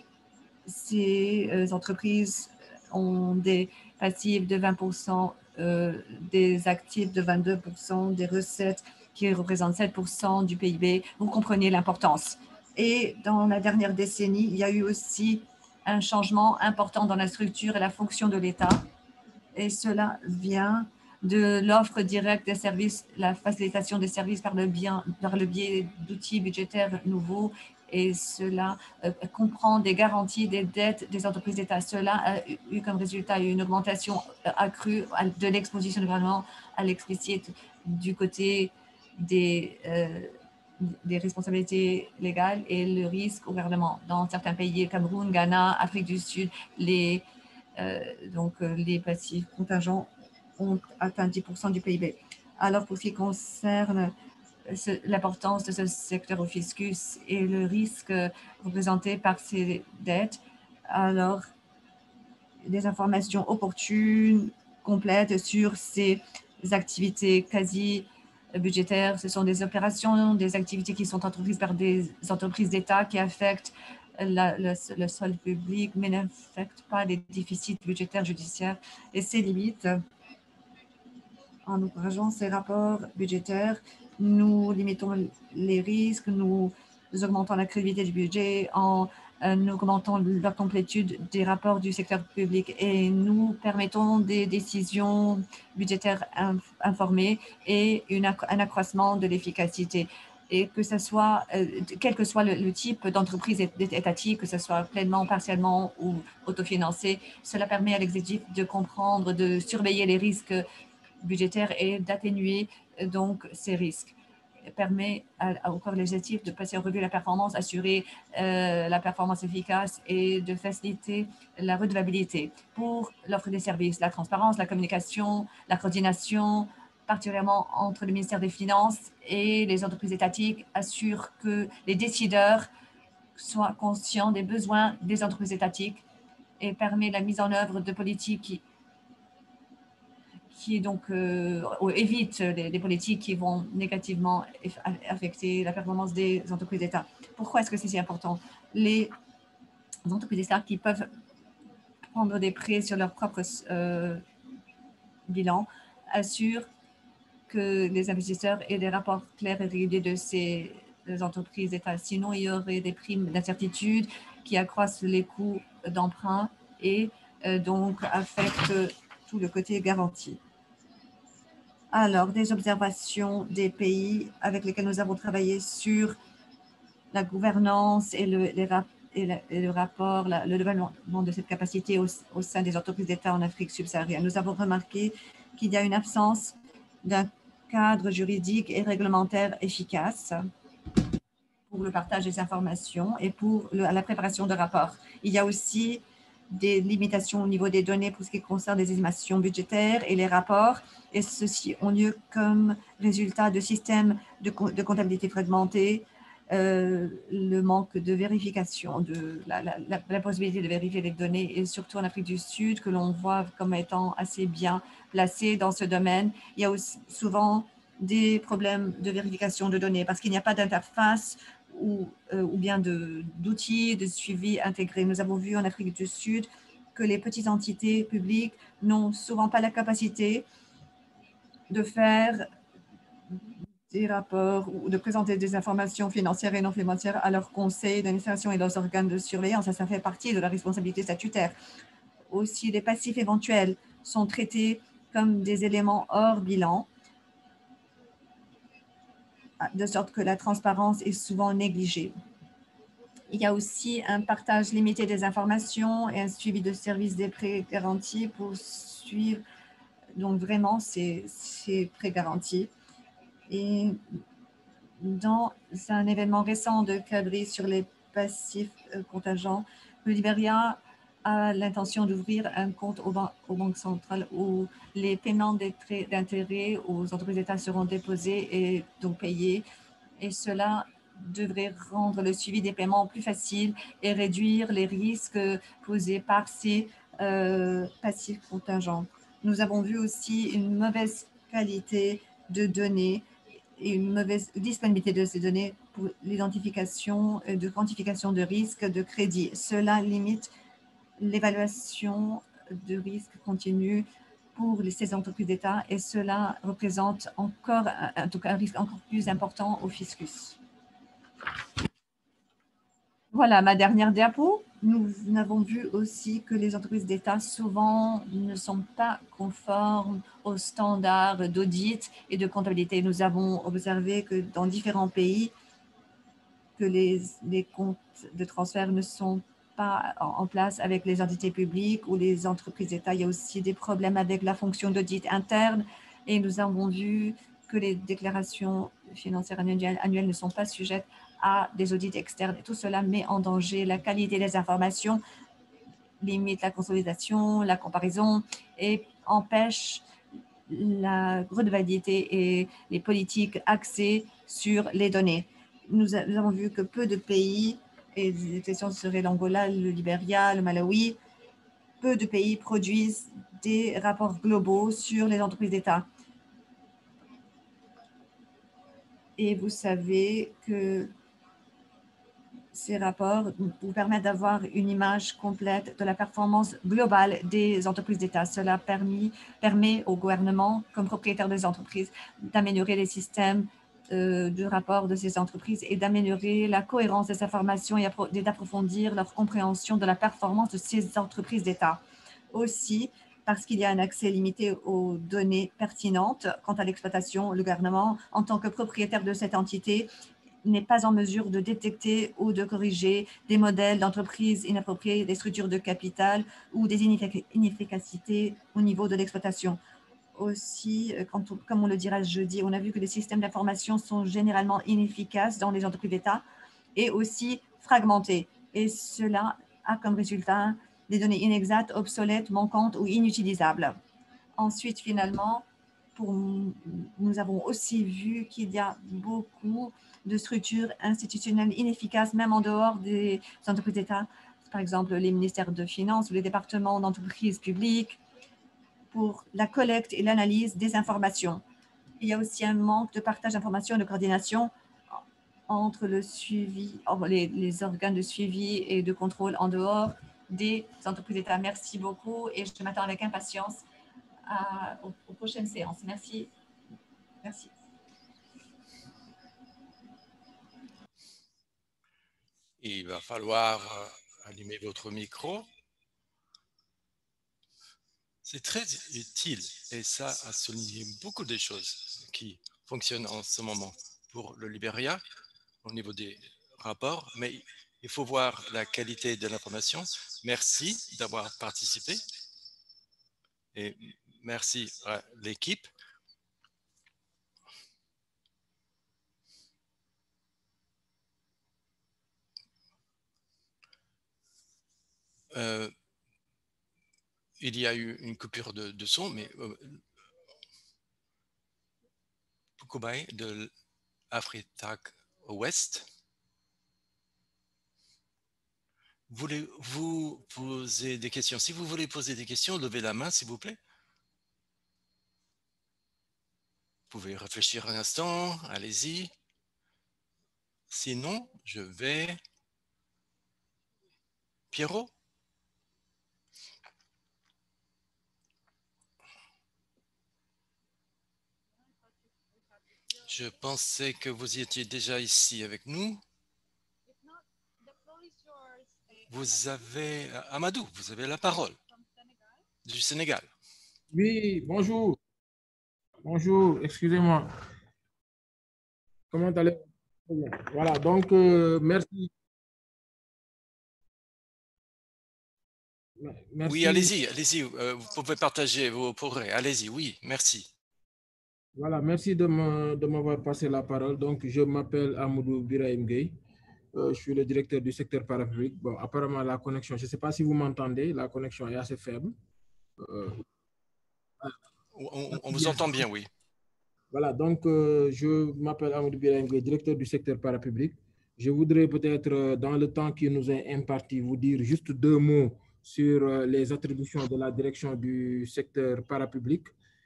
ces entreprises ont des passifs de 20%, des actifs de 22%, des recettes qui représentent 7% du PIB. Vous comprenez l'importance. Et dans la dernière décennie, il y a eu aussi un changement important dans la structure et la fonction de l'État. Et cela vient de l'offre directe des services, la facilitation des services par le biais d'outils budgétaires nouveaux. Et cela comprend des garanties des dettes des entreprises d'État. Cela a eu comme résultat une augmentation accrue de l'exposition du gouvernement à l'explicite du côté des responsabilités légales et le risque au gouvernement. Dans certains pays, Cameroun, Ghana, Afrique du Sud, les passifs contingents ont atteint 10% du PIB. Alors, pour ce qui concerne l'importance de ce secteur au fiscus et le risque représenté par ces dettes, alors des informations opportunes, complètes sur ces activités quasi budgétaires. Ce sont des opérations, des activités qui sont entreprises par des entreprises d'État qui affectent le solde public, mais n'affectent pas les déficits budgétaires judiciaires et ses limites. En encourageant ces rapports budgétaires, nous limitons les risques, nous augmentons la crédibilité du budget en augmentant la complétude des rapports du secteur public et nous permettons des décisions budgétaires informées et un accroissement de l'efficacité. Et que ce soit, quel que soit le type d'entreprise étatique, que ce soit pleinement, partiellement ou autofinancé, cela permet à l'exécutif de comprendre, de surveiller les risques budgétaires et d'atténuer donc ces risques. Permet au corps législatif de passer en revue la performance, assurer la performance efficace et de faciliter la redevabilité pour l'offre des services, la transparence, la communication, la coordination, particulièrement entre le ministère des Finances et les entreprises étatiques, assure que les décideurs soient conscients des besoins des entreprises étatiques et permet la mise en œuvre de politiques qui donc évite des politiques qui vont négativement affecter la performance des entreprises d'État. Pourquoi est-ce que c'est si important? Les entreprises d'État qui peuvent prendre des prêts sur leur propre bilan assurent que les investisseurs aient des rapports clairs et réguliers de ces entreprises d'État. Sinon, il y aurait des primes d'incertitude qui accroissent les coûts d'emprunt et donc affectent tout le côté garanti. Alors, des observations des pays avec lesquels nous avons travaillé sur la gouvernance et le rapport, le développement de cette capacité au sein des entreprises d'État en Afrique subsaharienne. Nous avons remarqué qu'il y a une absence d'un cadre juridique et réglementaire efficace pour le partage des informations et pour la préparation de rapports. Il y a aussi des limitations au niveau des données pour ce qui concerne les estimations budgétaires et les rapports, et ceci ont lieu comme résultat de systèmes de comptabilité fragmentés, le manque de vérification, la possibilité de vérifier les données, et surtout en Afrique du Sud, que l'on voit comme étant assez bien placé dans ce domaine. Il y a aussi souvent des problèmes de vérification de données parce qu'il n'y a pas d'interface ou bien d'outils de suivi intégrés. Nous avons vu en Afrique du Sud que les petites entités publiques n'ont souvent pas la capacité de faire des rapports ou de présenter des informations financières et non financières à leurs conseils d'administration et leurs organes de surveillance. Ça fait partie de la responsabilité statutaire. Aussi, les passifs éventuels sont traités comme des éléments hors bilan, de sorte que la transparence est souvent négligée. Il y a aussi un partage limité des informations et un suivi de services des prêts garantis pour suivre donc vraiment ces prêts garantis. Et dans un événement récent de Cabri sur les passifs contingents, le Libéria a l'intention d'ouvrir un compte aux banques centrales où les paiements des prêts d'intérêt aux entreprises d'État seront déposés et donc payés. Et cela devrait rendre le suivi des paiements plus facile et réduire les risques posés par ces passifs contingents. Nous avons vu aussi une mauvaise qualité de données et une mauvaise disponibilité de ces données pour l'identification et de quantification de risques de crédit. Cela limite l'évaluation de risque continu pour ces entreprises d'État et cela représente encore un risque encore plus important au fiscus. Voilà ma dernière diapo. Nous avons vu aussi que les entreprises d'État souvent ne sont pas conformes aux standards d'audit et de comptabilité. Nous avons observé que dans différents pays, que les comptes de transfert ne sont pas en place avec les entités publiques ou les entreprises d'État. Il y a aussi des problèmes avec la fonction d'audit interne et nous avons vu que les déclarations financières annuelles ne sont pas sujettes à des audits externes. Et tout cela met en danger la qualité des informations, limite la consolidation, la comparaison et empêche la redevabilité et les politiques axées sur les données. Nous avons vu que peu de pays, et les exceptions seraient l'Angola, le Libéria, le Malawi, peu de pays produisent des rapports globaux sur les entreprises d'État. Et vous savez que ces rapports vous permettent d'avoir une image complète de la performance globale des entreprises d'État. Cela permet au gouvernement, comme propriétaire des entreprises, d'améliorer les systèmes de rapport de ces entreprises et d'améliorer la cohérence des informations et d'approfondir leur compréhension de la performance de ces entreprises d'État. Aussi, parce qu'il y a un accès limité aux données pertinentes quant à l'exploitation, le gouvernement, en tant que propriétaire de cette entité, n'est pas en mesure de détecter ou de corriger des modèles d'entreprise inappropriés, des structures de capital ou des inefficacités au niveau de l'exploitation. Aussi, comme on le dira jeudi, on a vu que les systèmes d'information sont généralement inefficaces dans les entreprises d'État et aussi fragmentés. Et cela a comme résultat des données inexactes, obsolètes, manquantes ou inutilisables. Ensuite, finalement, nous avons aussi vu qu'il y a beaucoup de structures institutionnelles inefficaces, même en dehors des entreprises d'État, par exemple les ministères de Finances ou les départements d'entreprises publiques, pour la collecte et l'analyse des informations. Il y a aussi un manque de partage d'informations et de coordination entre le suivi, les organes de suivi et de contrôle en dehors des entreprises d'État. Merci beaucoup et je m'attends avec impatience aux prochaines séances. Merci. Merci. Il va falloir allumer votre micro. C'est très utile et ça a souligné beaucoup de choses qui fonctionnent en ce moment pour le Libéria au niveau des rapports, mais il faut voir la qualité de l'information. Merci d'avoir participé et merci à l'équipe. Il y a eu une coupure de son, mais Poukoubay de Afritac Ouest. Voulez-vous poser des questions? Si vous voulez poser des questions, levez la main, s'il vous plaît. Vous pouvez réfléchir un instant, allez-y. Sinon, je vais... Pierrot? Je pensais que vous étiez déjà ici avec nous. Vous avez... Amadou, vous avez la parole. Du Sénégal. Oui, bonjour. Bonjour, excusez-moi. Comment allez-vous? Voilà, donc merci. Merci. Oui, allez-y, allez-y. Vous pouvez partager vos progrès. Allez-y, oui, merci. Voilà, merci de m'avoir passé la parole. Donc, je m'appelle Amadou Birahim Gueye. Je suis le directeur du secteur parapublic. Bon, apparemment, la connexion, je ne sais pas si vous m'entendez, la connexion est assez faible. On vous entend bien, oui. Voilà, donc je m'appelle Amadou Birahim Gueye, directeur du secteur parapublic. Je voudrais peut-être, dans le temps qui nous est imparti, vous dire juste 2 mots sur les attributions de la direction du secteur parapublic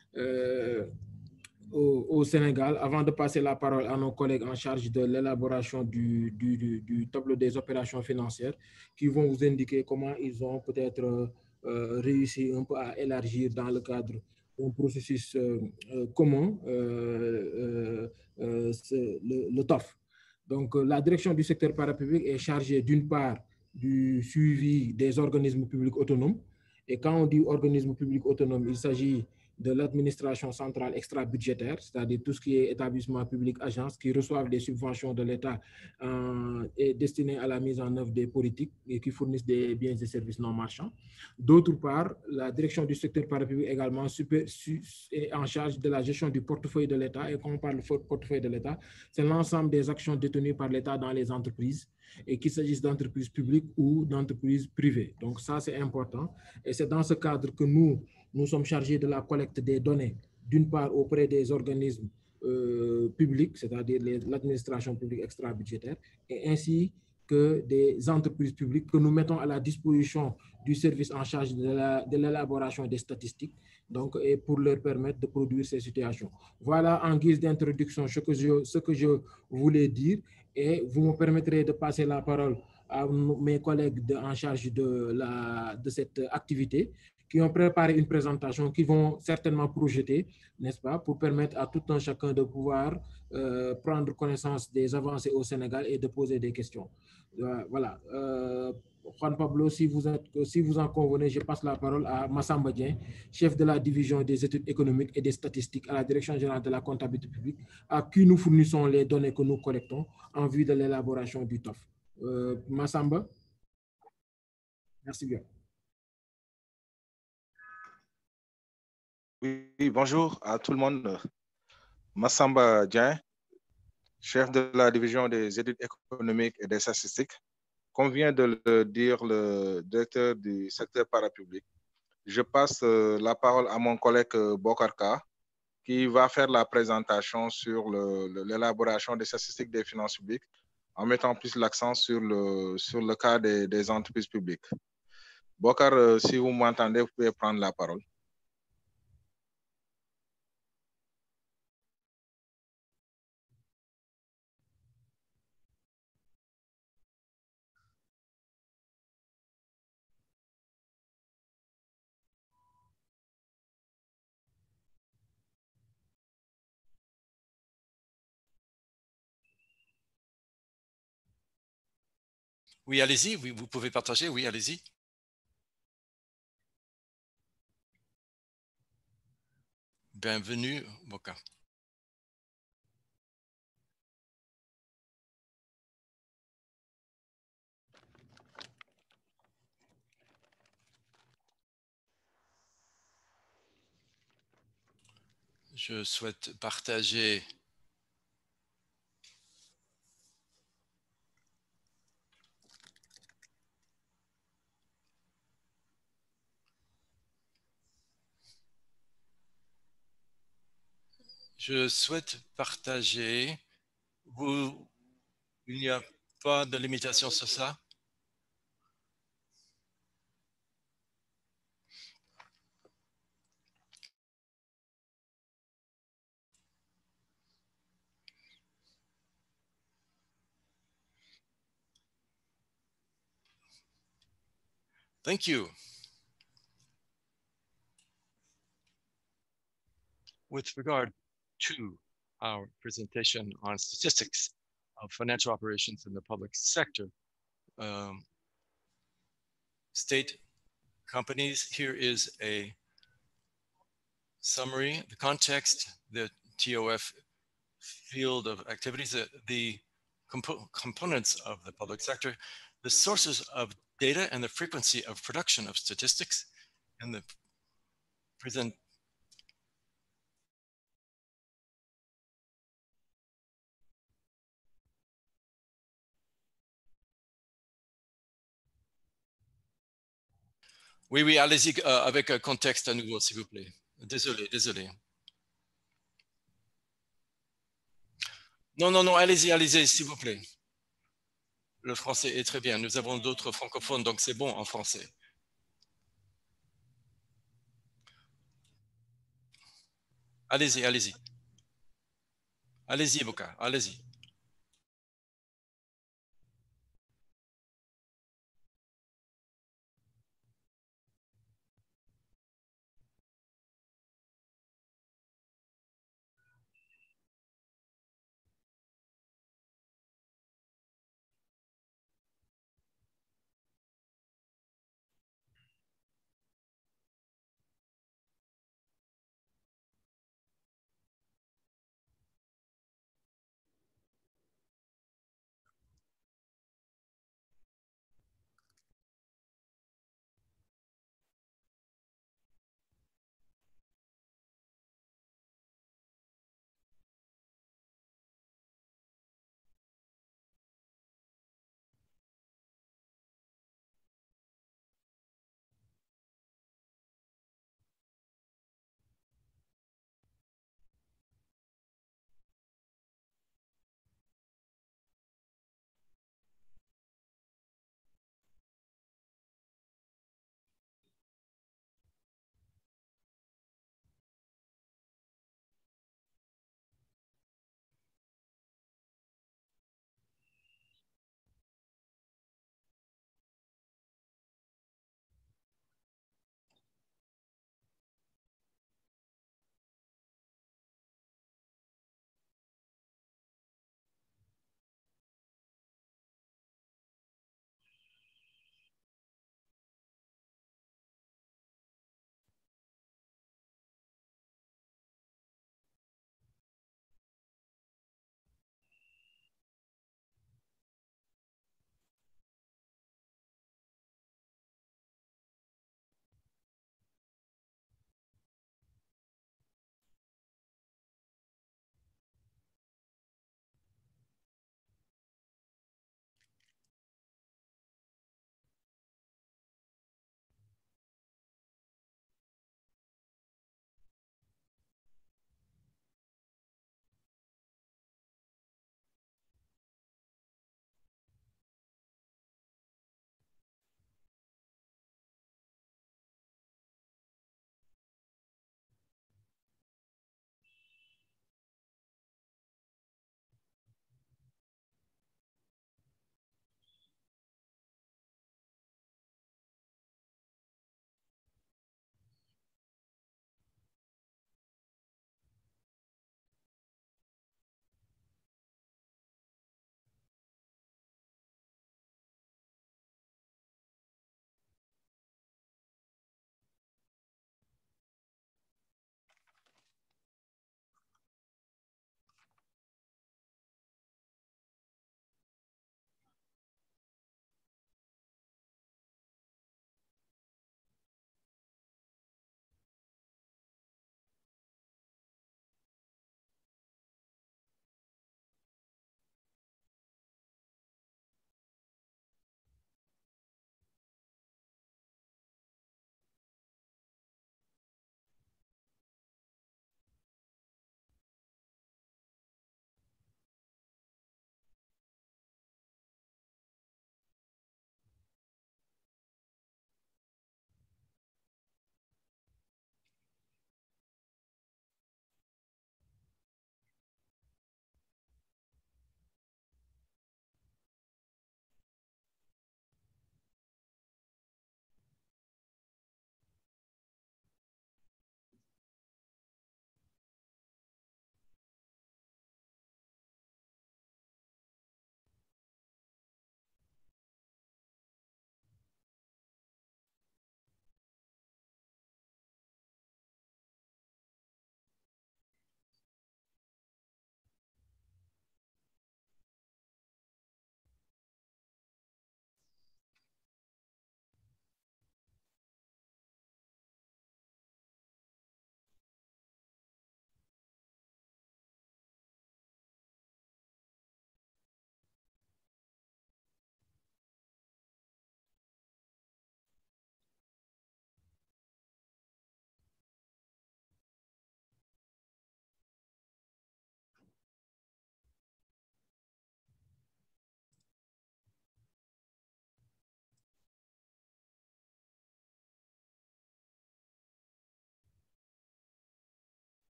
au Sénégal, avant de passer la parole à nos collègues en charge de l'élaboration du tableau des opérations financières, qui vont vous indiquer comment ils ont peut-être réussi un peu à élargir dans le cadre d'un processus commun, le TOF. Donc, la direction du secteur parapublic est chargée d'une part du suivi des organismes publics autonomes. Et quand on dit organismes publics autonomes, il s'agit de l'administration centrale extra-budgétaire, c'est-à-dire tout ce qui est établissement public, agence, qui reçoivent des subventions de l'État et destinées à la mise en œuvre des politiques et qui fournissent des biens et services non marchands. D'autre part, la direction du secteur parapublic également est en charge de la gestion du portefeuille de l'État. Et quand on parle de portefeuille de l'État, c'est l'ensemble des actions détenues par l'État dans les entreprises, et qu'il s'agisse d'entreprises publiques ou d'entreprises privées. Donc ça, c'est important. Et c'est dans ce cadre que nous sommes chargés de la collecte des données, d'une part auprès des organismes publics, c'est-à-dire l'administration publique extra-budgétaire, et ainsi que des entreprises publiques que nous mettons à la disposition du service en charge de l'élaboration des statistiques, donc, et pour leur permettre de produire ces situations. Voilà en guise d'introduction ce que je voulais dire, et vous me permettrez de passer la parole à mes collègues en charge de cette activité, qui ont préparé une présentation qui vont certainement projeter, n'est-ce pas, pour permettre à tout un chacun de pouvoir prendre connaissance des avancées au Sénégal et de poser des questions. Voilà. Juan Pablo, si vous en convenez, je passe la parole à Massamba Dieng, chef de la division des études économiques et des statistiques à la Direction générale de la comptabilité publique, à qui nous fournissons les données que nous collectons en vue de l'élaboration du TOF. Massamba, merci bien. Oui, bonjour à tout le monde. Massamba Dieng, chef de la division des études économiques et des statistiques. Comme vient de le dire le directeur du secteur parapublic, je passe la parole à mon collègue Bokarka, qui va faire la présentation sur l'élaboration des statistiques des finances publiques, en mettant plus l'accent sur le cas des entreprises publiques. Bokar, si vous m'entendez, vous pouvez prendre la parole. Oui, allez-y, oui, vous pouvez partager, oui, allez-y. Bienvenue, Boka. Je souhaite partager Vous, il n'y a pas de limitation sur ça? Thank you. With regard to our presentation on statistics of financial operations in the public sector, state companies, here is a summary, the context, the TOF field of activities, the components of the public sector, the sources of data and the frequency of production of statistics, and the present. Oui, oui, allez-y avec un contexte à nouveau, s'il vous plaît. Désolé, désolé. Non, non, non, allez-y, allez-y, s'il vous plaît. Le français est très bien. Nous avons d'autres francophones, donc c'est bon en français. Allez-y, allez-y. Allez-y, Boka, allez-y.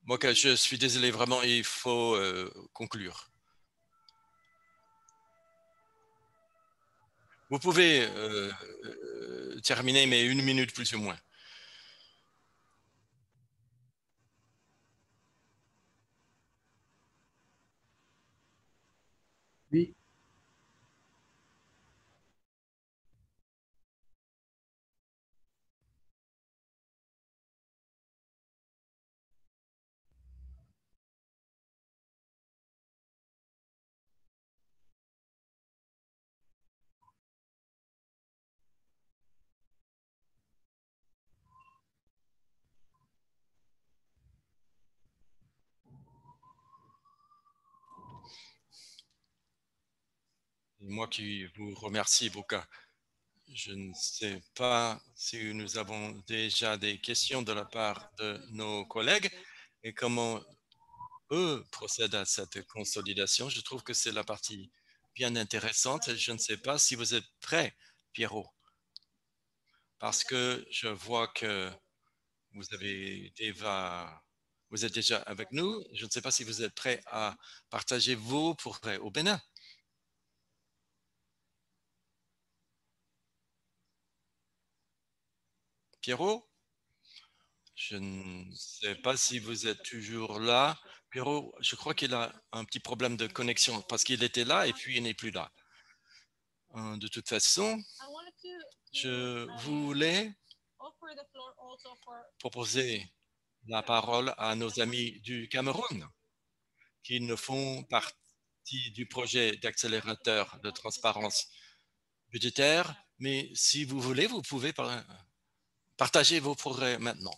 Moi, je suis désolé, vraiment, il faut conclure. Vous pouvez terminer, mais 1 minute plus ou moins. Oui. Moi qui vous remercie, Boka. Je ne sais pas si nous avons déjà des questions de la part de nos collègues et comment eux procèdent à cette consolidation. Je trouve que c'est la partie bien intéressante. Je ne sais pas si vous êtes prêt, Pierrot, parce que je vois que vous êtes déjà avec nous. Je ne sais pas si vous êtes prêt à partager vos progrès au Bénin. Pierrot? Je ne sais pas si vous êtes toujours là. Pierrot, je crois qu'il a un petit problème de connexion parce qu'il était là et puis il n'est plus là. De toute façon, je voulais proposer la parole à nos amis du Cameroun qui ne font partie du projet d'accélérateur de transparence budgétaire. Mais si vous voulez, vous pouvez partager vos progrès maintenant.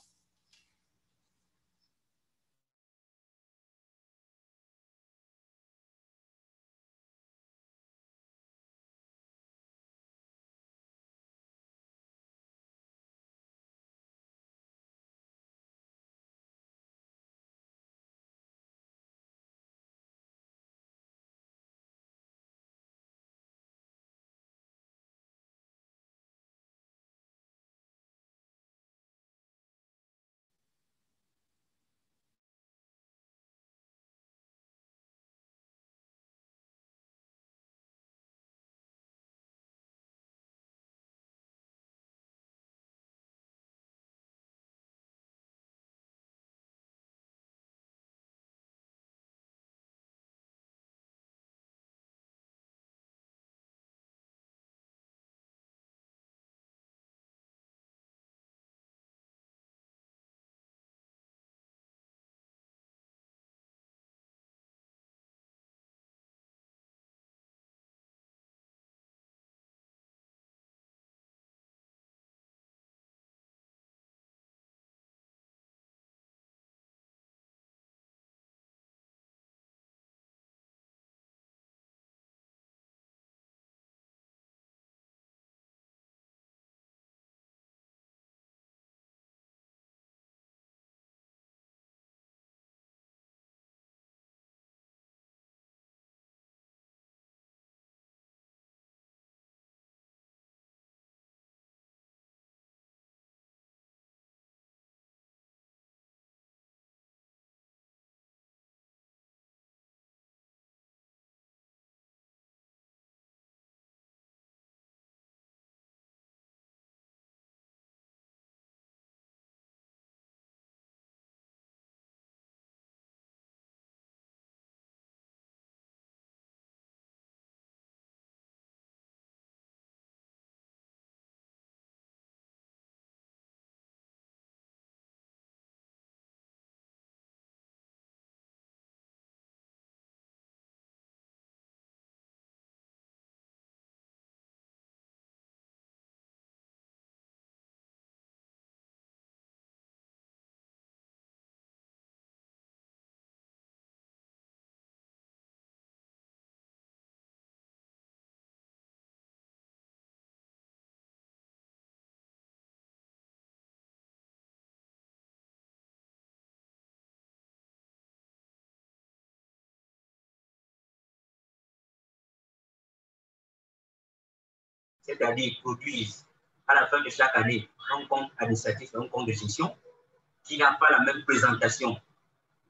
C'est-à-dire produisent à la fin de chaque année un compte administratif, un compte de gestion qui n'a pas la même présentation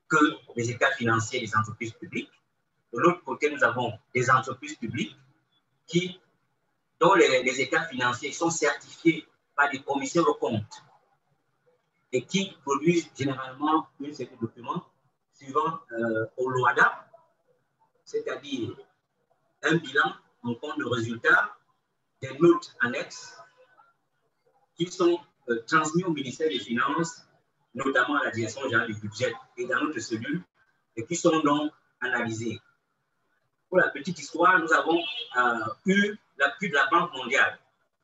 que les états financiers des entreprises publiques. De l'autre côté, nous avons des entreprises publiques dont les états financiers sont certifiés par des commissaires aux comptes et qui produisent généralement une série de documents suivant au LOADA, c'est-à-dire un bilan, un compte de résultats, des notes annexes qui sont transmis au ministère des Finances, notamment à la direction générale du budget et dans notre cellule, et qui sont donc analysés. Pour la petite histoire, nous avons eu l'appui de la Banque mondiale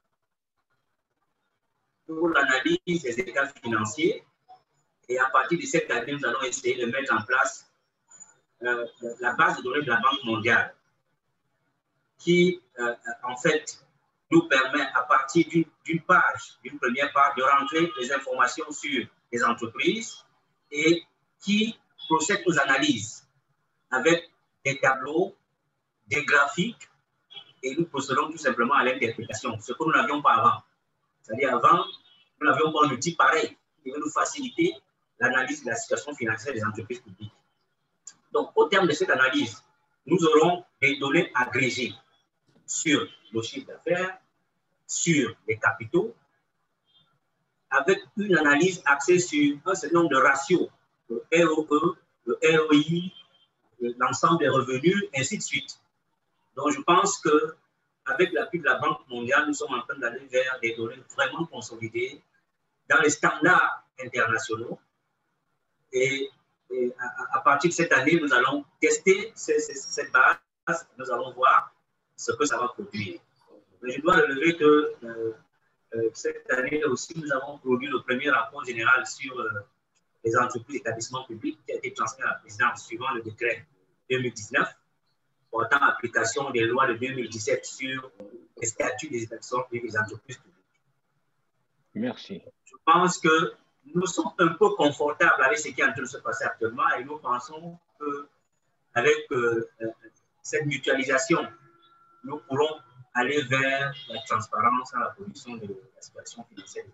pour l'analyse des états financiers. Et à partir de cette année, nous allons essayer de mettre en place la base de données de la Banque mondiale qui, en fait, nous permet à partir d'une première page, de rentrer les informations sur les entreprises et qui procède aux analyses avec des tableaux, des graphiques, et nous procédons tout simplement à l'interprétation, ce que nous n'avions pas avant. C'est-à-dire avant, nous n'avions pas un outil pareil qui va nous faciliter l'analyse de la situation financière des entreprises publiques. Donc, au terme de cette analyse, nous aurons des données agrégées sur le chiffre d'affaires, sur les capitaux, avec une analyse axée sur un certain nombre de ratios, le ROE, le ROI, l'ensemble des revenus, ainsi de suite. Donc, je pense qu'avec l'appui de la Banque mondiale, nous sommes en train d'aller vers des données vraiment consolidées dans les standards internationaux. Et à partir de cette année, nous allons tester cette base, nous allons voir ce que ça va produire. Mais je dois relever que cette année aussi, nous avons produit le premier rapport général sur les entreprises et établissements publics qui a été transmis à la présidence suivant le décret 2019 portant application des lois de 2017 sur les statuts des établissements publics et des entreprises publiques. Merci. Je pense que nous sommes un peu confortables avec ce qui est en train de se passer actuellement et nous pensons qu'avec cette mutualisation, nous pourrons aller vers la transparence dans la production de la situation financière.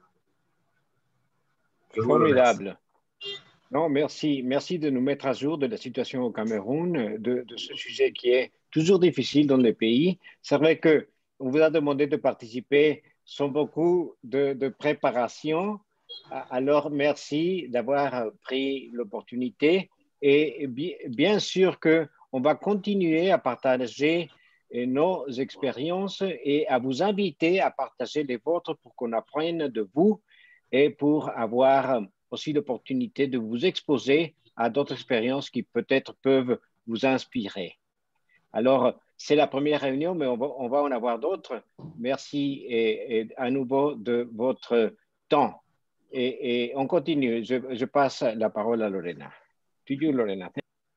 Formidable. Non, merci. Merci de nous mettre à jour de la situation au Cameroun, de ce sujet qui est toujours difficile dans les pays. C'est vrai qu'on vous a demandé de participer sans beaucoup de préparation. Alors, merci d'avoir pris l'opportunité. Et bien sûr qu'on va continuer à partager nos expériences et à vous inviter à partager les vôtres pour qu'on apprenne de vous et pour avoir aussi l'opportunité de vous exposer à d'autres expériences qui peut-être peuvent vous inspirer. Alors, c'est la première réunion, mais on va en avoir d'autres. Merci et à nouveau de votre temps. Et on continue. Je passe la parole à Lorena. To you, Lorena.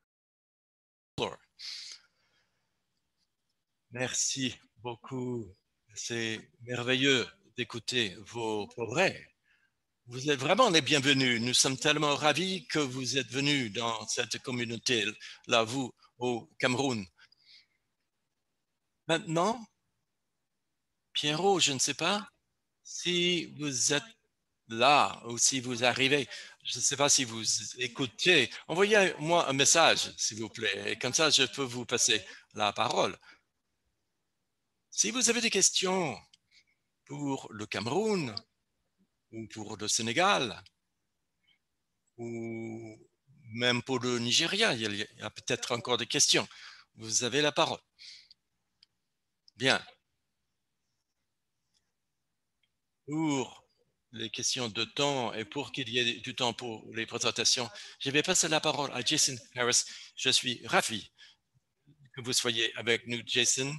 Merci beaucoup. C'est merveilleux d'écouter vos progrès. Vous êtes vraiment les bienvenus. Nous sommes tellement ravis que vous êtes venus dans cette communauté, là, vous, au Cameroun. Maintenant, Pierrot, je ne sais pas si vous êtes là ou si vous arrivez. Je ne sais pas si vous écoutez. Envoyez-moi un message, s'il vous plaît. Et comme ça, je peux vous passer la parole. Si vous avez des questions pour le Cameroun ou pour le Sénégal ou même pour le Nigeria, il y a peut-être encore des questions. Vous avez la parole. Bien. Pour les questions de temps et pour qu'il y ait du temps pour les présentations, je vais passer la parole à Jason Harris. Je suis ravi que vous soyez avec nous, Jason.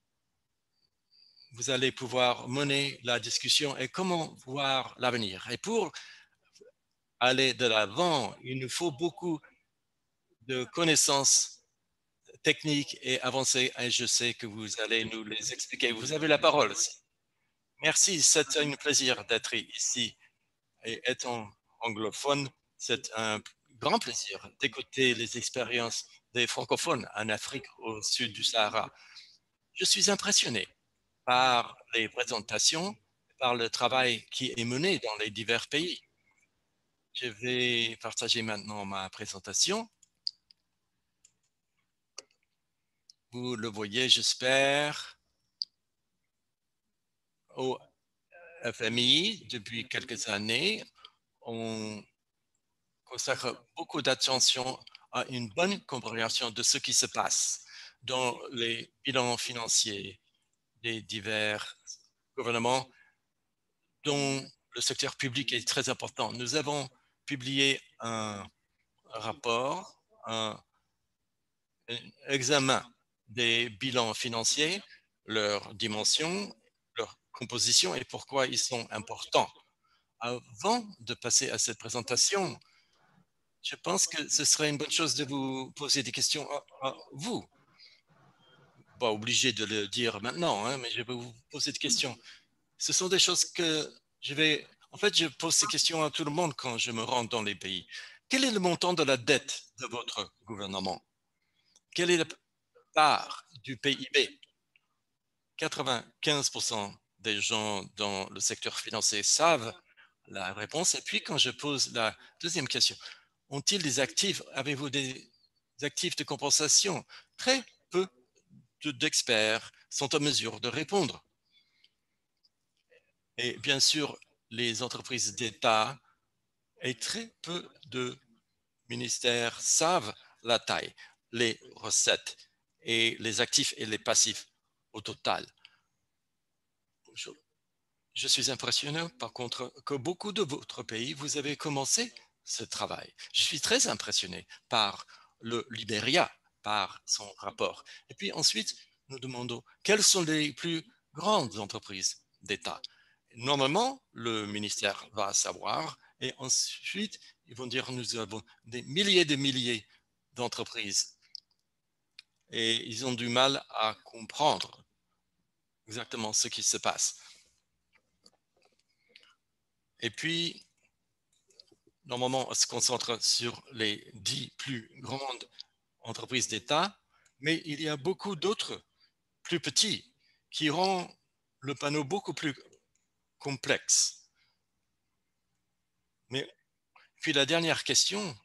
Vous allez pouvoir mener la discussion et comment voir l'avenir. Et pour aller de l'avant, il nous faut beaucoup de connaissances techniques et avancées et je sais que vous allez nous les expliquer. Vous avez la parole. Merci, c'est un plaisir d'être ici et étant anglophone, c'est un grand plaisir d'écouter les expériences des francophones en Afrique au sud du Sahara. Je suis impressionné par les présentations, par le travail qui est mené dans les divers pays. Je vais partager maintenant ma présentation. Vous le voyez, j'espère, au FMI, depuis quelques années, on consacre beaucoup d'attention à une bonne compréhension de ce qui se passe dans les bilans financiers des divers gouvernements dont le secteur public est très important. Nous avons publié un rapport, un examen des bilans financiers, leur dimension, leur composition et pourquoi ils sont importants. Avant de passer à cette présentation, je pense que ce serait une bonne chose de vous poser des questions à vous. Pas obligé de le dire maintenant, hein, mais je vais vous poser des questions. Ce sont des choses que je vais... En fait, je pose ces questions à tout le monde quand je me rends dans les pays. Quel est le montant de la dette de votre gouvernement? Quelle est la part du PIB? 95% des gens dans le secteur financier savent la réponse. Et puis, quand je pose la deuxième question, ont-ils des actifs? Avez-vous des actifs de compensation? Très peu d'experts sont en mesure de répondre. Et bien sûr, les entreprises d'État et très peu de ministères savent la taille, les recettes et les actifs et les passifs au total. Je suis impressionné, par contre, que beaucoup de votre pays, vous avez commencé ce travail. Je suis très impressionné par le Libéria, par son rapport. Et puis ensuite, nous demandons quelles sont les plus grandes entreprises d'État. Normalement, le ministère va savoir et ensuite, ils vont dire nous avons des milliers d'entreprises et ils ont du mal à comprendre exactement ce qui se passe. Et puis, normalement, on se concentre sur les 10 plus grandes entreprises d'État, mais il y a beaucoup d'autres plus petits qui rendent le panneau beaucoup plus complexe. Mais puis la dernière question,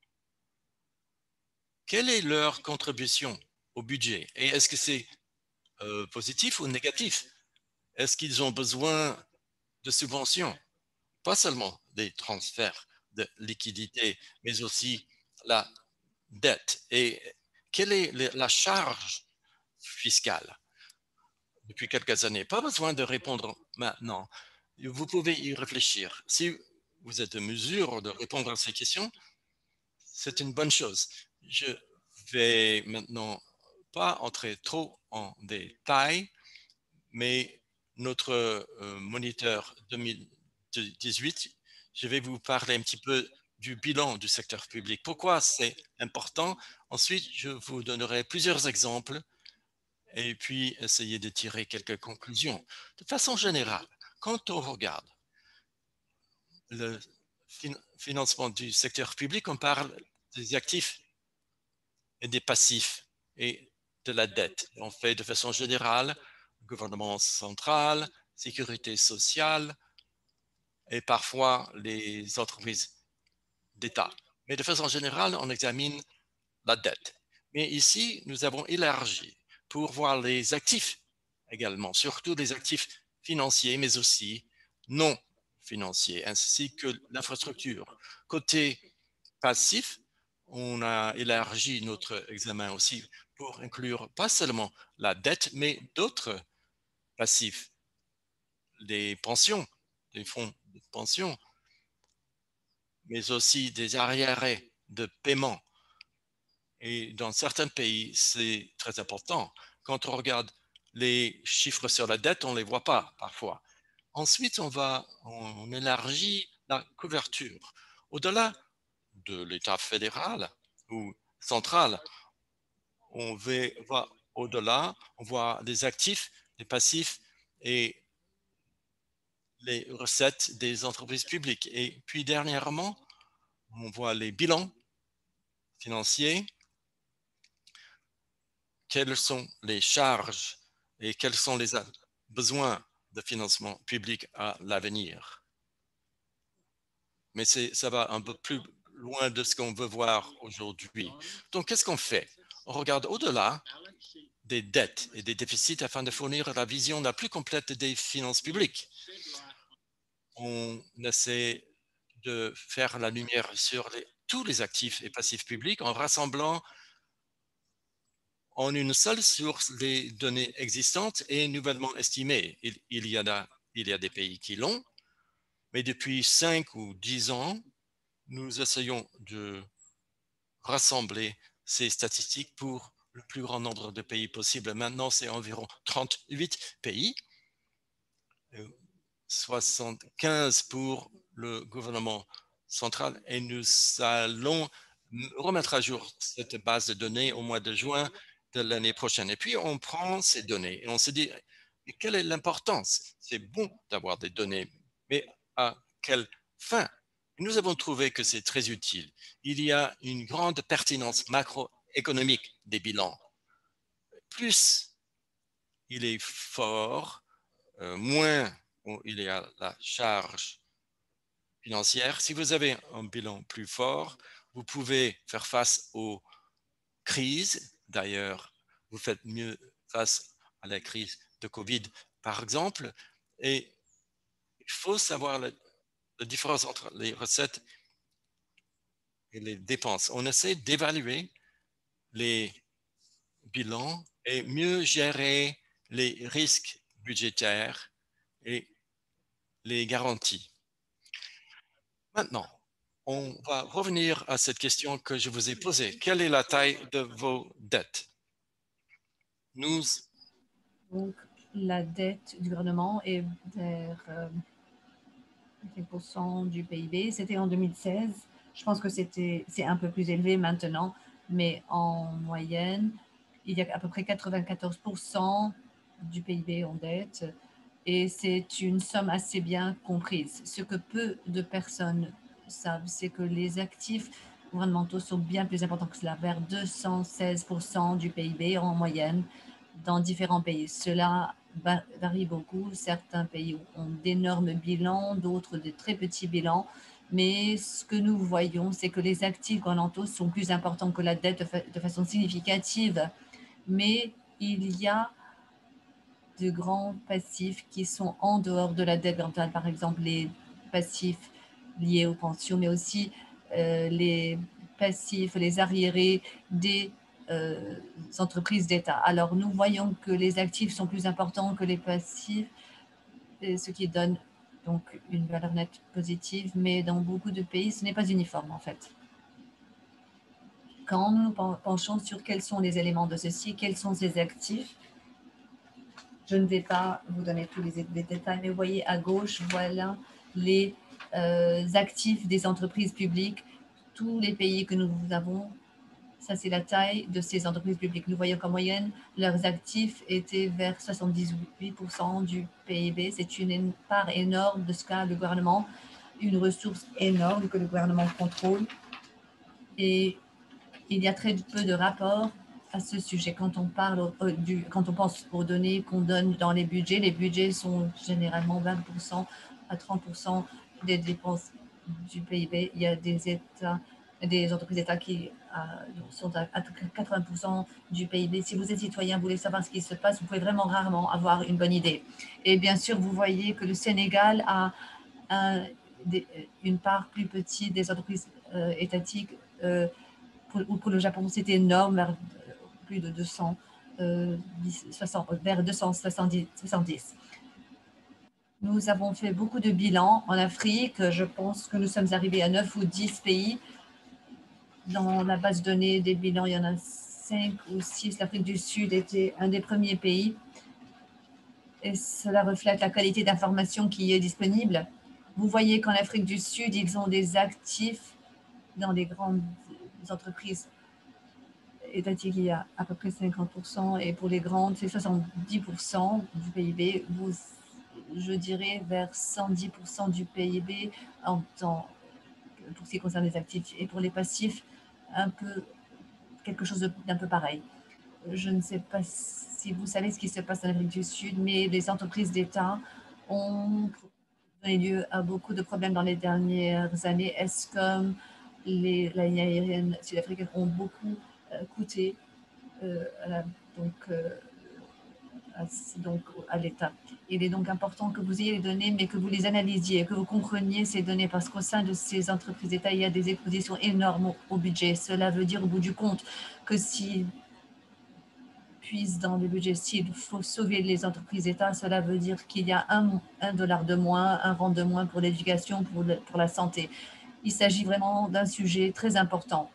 quelle est leur contribution au budget? Et est-ce que c'est positif ou négatif? Est-ce qu'ils ont besoin de subventions? Pas seulement des transferts de liquidités, mais aussi la dette. Et quelle est la charge fiscale depuis quelques années? Pas besoin de répondre maintenant. Vous pouvez y réfléchir. Si vous êtes en mesure de répondre à ces questions, c'est une bonne chose. Je vais maintenant pas entrer trop en détail, mais notre moniteur 2018, je vais vous parler un petit peu du bilan du secteur public. Pourquoi c'est important? Ensuite, je vous donnerai plusieurs exemples et puis essayer de tirer quelques conclusions. De façon générale, quand on regarde le financement du secteur public, on parle des actifs et des passifs et de la dette. On fait de façon générale gouvernement central, sécurité sociale et parfois les entreprises d'État. Mais de façon générale, on examine la dette. Mais ici, nous avons élargi pour voir les actifs également, surtout les actifs financiers, mais aussi non financiers, ainsi que l'infrastructure. Côté passif, on a élargi notre examen aussi pour inclure pas seulement la dette, mais d'autres passifs, des pensions, des fonds de pension, mais aussi des arriérés de paiement. Et dans certains pays, c'est très important. Quand on regarde les chiffres sur la dette, on ne les voit pas parfois. Ensuite, on élargit la couverture. Au-delà de l'État fédéral ou central, on va au-delà, on voit des actifs, des passifs et les recettes des entreprises publiques. Et puis dernièrement, on voit les bilans financiers, quelles sont les charges et quels sont les besoins de financement public à l'avenir. mais ça va un peu plus loin de ce qu'on veut voir aujourd'hui. Donc, qu'est-ce qu'on fait? On regarde au-delà des dettes et des déficits afin de fournir la vision la plus complète des finances publiques. On essaie de faire la lumière sur tous les actifs et passifs publics en rassemblant en une seule source les données existantes et nouvellement estimées. Il y a des pays qui l'ont, mais depuis 5 ou 10 ans, nous essayons de rassembler ces statistiques pour le plus grand nombre de pays possible. Maintenant, c'est environ 38 pays, 75 pour le gouvernement central, et nous allons remettre à jour cette base de données au mois de juin de l'année prochaine. Et puis, on prend ces données et on se dit, quelle est l'importance? C'est bon d'avoir des données, mais à quelle fin? Nous avons trouvé que c'est très utile. Il y a une grande pertinence macroéconomique des bilans. Plus il est fort, moins il y a la charge financière. Si vous avez un bilan plus fort, vous pouvez faire face aux crises. D'ailleurs, vous faites mieux face à la crise de Covid, par exemple. Et il faut savoir la différence entre les recettes et les dépenses. On essaie d'évaluer les bilans et mieux gérer les risques budgétaires et les garanties. Maintenant, on va revenir à cette question que je vous ai posée. Quelle est la taille de vos dettes? Donc, la dette du gouvernement est vers 5% du PIB. C'était en 2016. Je pense que c'est un peu plus élevé maintenant, mais en moyenne, il y a à peu près 94% du PIB en dette. Et c'est une somme assez bien comprise. Ce que peu de personnes savent, c'est que les actifs gouvernementaux sont bien plus importants que cela, vers 216% du PIB en moyenne dans différents pays. Cela varie beaucoup. Certains pays ont d'énormes bilans, d'autres de très petits bilans. Mais ce que nous voyons, c'est que les actifs gouvernementaux sont plus importants que la dette de façon significative. Mais il y a de grands passifs qui sont en dehors de la dette gouvernementale, par exemple les passifs liés aux pensions, mais aussi les passifs, les arriérés des entreprises d'État. Alors, nous voyons que les actifs sont plus importants que les passifs, ce qui donne donc une valeur nette positive, mais dans beaucoup de pays, ce n'est pas uniforme en fait. Quand nous penchons sur quels sont les éléments de ceci, quels sont ces actifs, je ne vais pas vous donner tous les détails, mais vous voyez à gauche, voilà les actifs des entreprises publiques, tous les pays que nous avons. Ça, c'est la taille de ces entreprises publiques. Nous voyons qu'en moyenne, leurs actifs étaient vers 78% du PIB. C'est une part énorme de ce qu'a le gouvernement, une ressource énorme que le gouvernement contrôle. Et il y a très peu de rapports à ce sujet. Quand on pense aux données qu'on donne dans les budgets sont généralement 20% à 30% des dépenses du PIB. Il y a des entreprises d'État qui sont à 80% du PIB. Si vous êtes citoyen, vous voulez savoir ce qui se passe, vous pouvez vraiment rarement avoir une bonne idée. Et bien sûr, vous voyez que le Sénégal a une part plus petite des entreprises étatiques. Pour le Japon, c'était énorme, vers plus de 270. Nous avons fait beaucoup de bilans en Afrique. Je pense que nous sommes arrivés à 9 ou 10 pays. Dans la base de données des bilans, il y en a 5 ou 6. L'Afrique du Sud était un des premiers pays. Et cela reflète la qualité d'information qui est disponible. Vous voyez qu'en Afrique du Sud, ils ont des actifs dans les grandes entreprises étatiques, il y a à peu près 50%, et pour les grandes, c'est 70% du PIB. Je dirais vers 110% du PIB pour ce qui concerne les actifs. Et pour les passifs, quelque chose d'un peu pareil. Je ne sais pas si vous savez ce qui se passe en Afrique du Sud, mais les entreprises d'État ont donné lieu à beaucoup de problèmes dans les dernières années. Eskom, la ligne aérienne sud-africaine ont beaucoup coûté à l'État. Il est donc important que vous ayez les données, mais que vous les analysiez, que vous compreniez ces données, parce qu'au sein de ces entreprises d'État, il y a des expositions énormes au budget. Cela veut dire au bout du compte que s'ils puissent dans le budget, s'il faut sauver les entreprises d'État, cela veut dire qu'il y a un dollar de moins, un rang de moins pour l'éducation, pour la santé. Il s'agit vraiment d'un sujet très important.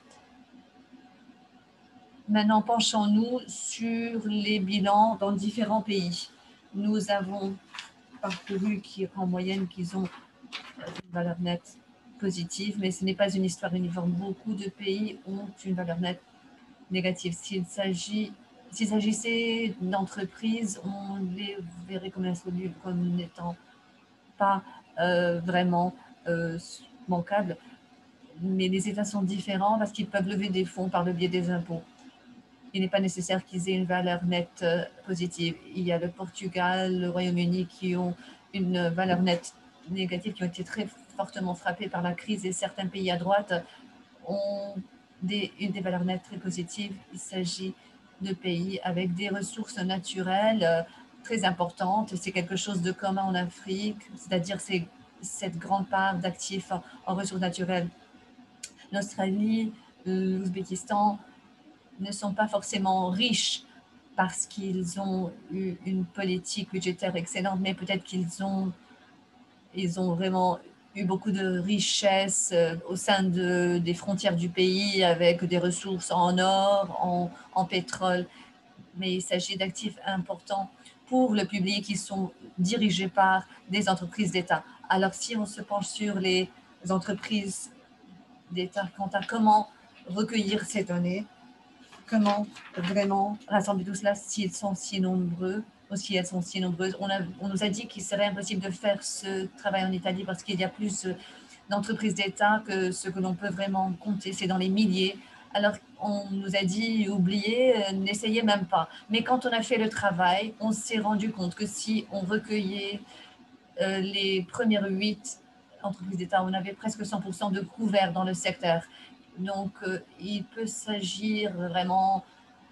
Maintenant, penchons-nous sur les bilans dans différents pays. Nous avons parcouru en moyenne qu'ils ont une valeur nette positive, mais ce n'est pas une histoire uniforme. Beaucoup de pays ont une valeur nette négative. S'il s'agissait d'entreprises, on les verrait comme n'étant pas vraiment manquables. Mais les États sont différents parce qu'ils peuvent lever des fonds par le biais des impôts. Il n'est pas nécessaire qu'ils aient une valeur nette positive. Il y a le Portugal, le Royaume-Uni qui ont une valeur nette négative, qui ont été très fortement frappés par la crise, et certains pays à droite ont des valeurs nettes très positives. Il s'agit de pays avec des ressources naturelles très importantes. C'est quelque chose de commun en Afrique, c'est-à-dire cette grande part d'actifs en ressources naturelles. L'Australie, l'Ouzbékistan ne sont pas forcément riches parce qu'ils ont eu une politique budgétaire excellente, mais peut-être qu'ils ont vraiment eu beaucoup de richesses au sein des frontières du pays, avec des ressources en or, en pétrole. Mais il s'agit d'actifs importants pour le public qui sont dirigés par des entreprises d'État. Alors, si on se penche sur les entreprises d'État, quant à comment recueillir ces données, comment vraiment rassembler tout cela s'ils sont si nombreux, ou si elles sont si nombreuses. On nous a dit qu'il serait impossible de faire ce travail en Italie parce qu'il y a plus d'entreprises d'État que ce que l'on peut vraiment compter, c'est dans les milliers. Alors, on nous a dit, oubliez, n'essayez même pas. Mais quand on a fait le travail, on s'est rendu compte que si on recueillait les premières 8 entreprises d'État, on avait presque 100% de couverts dans le secteur. Donc, il peut s'agir vraiment,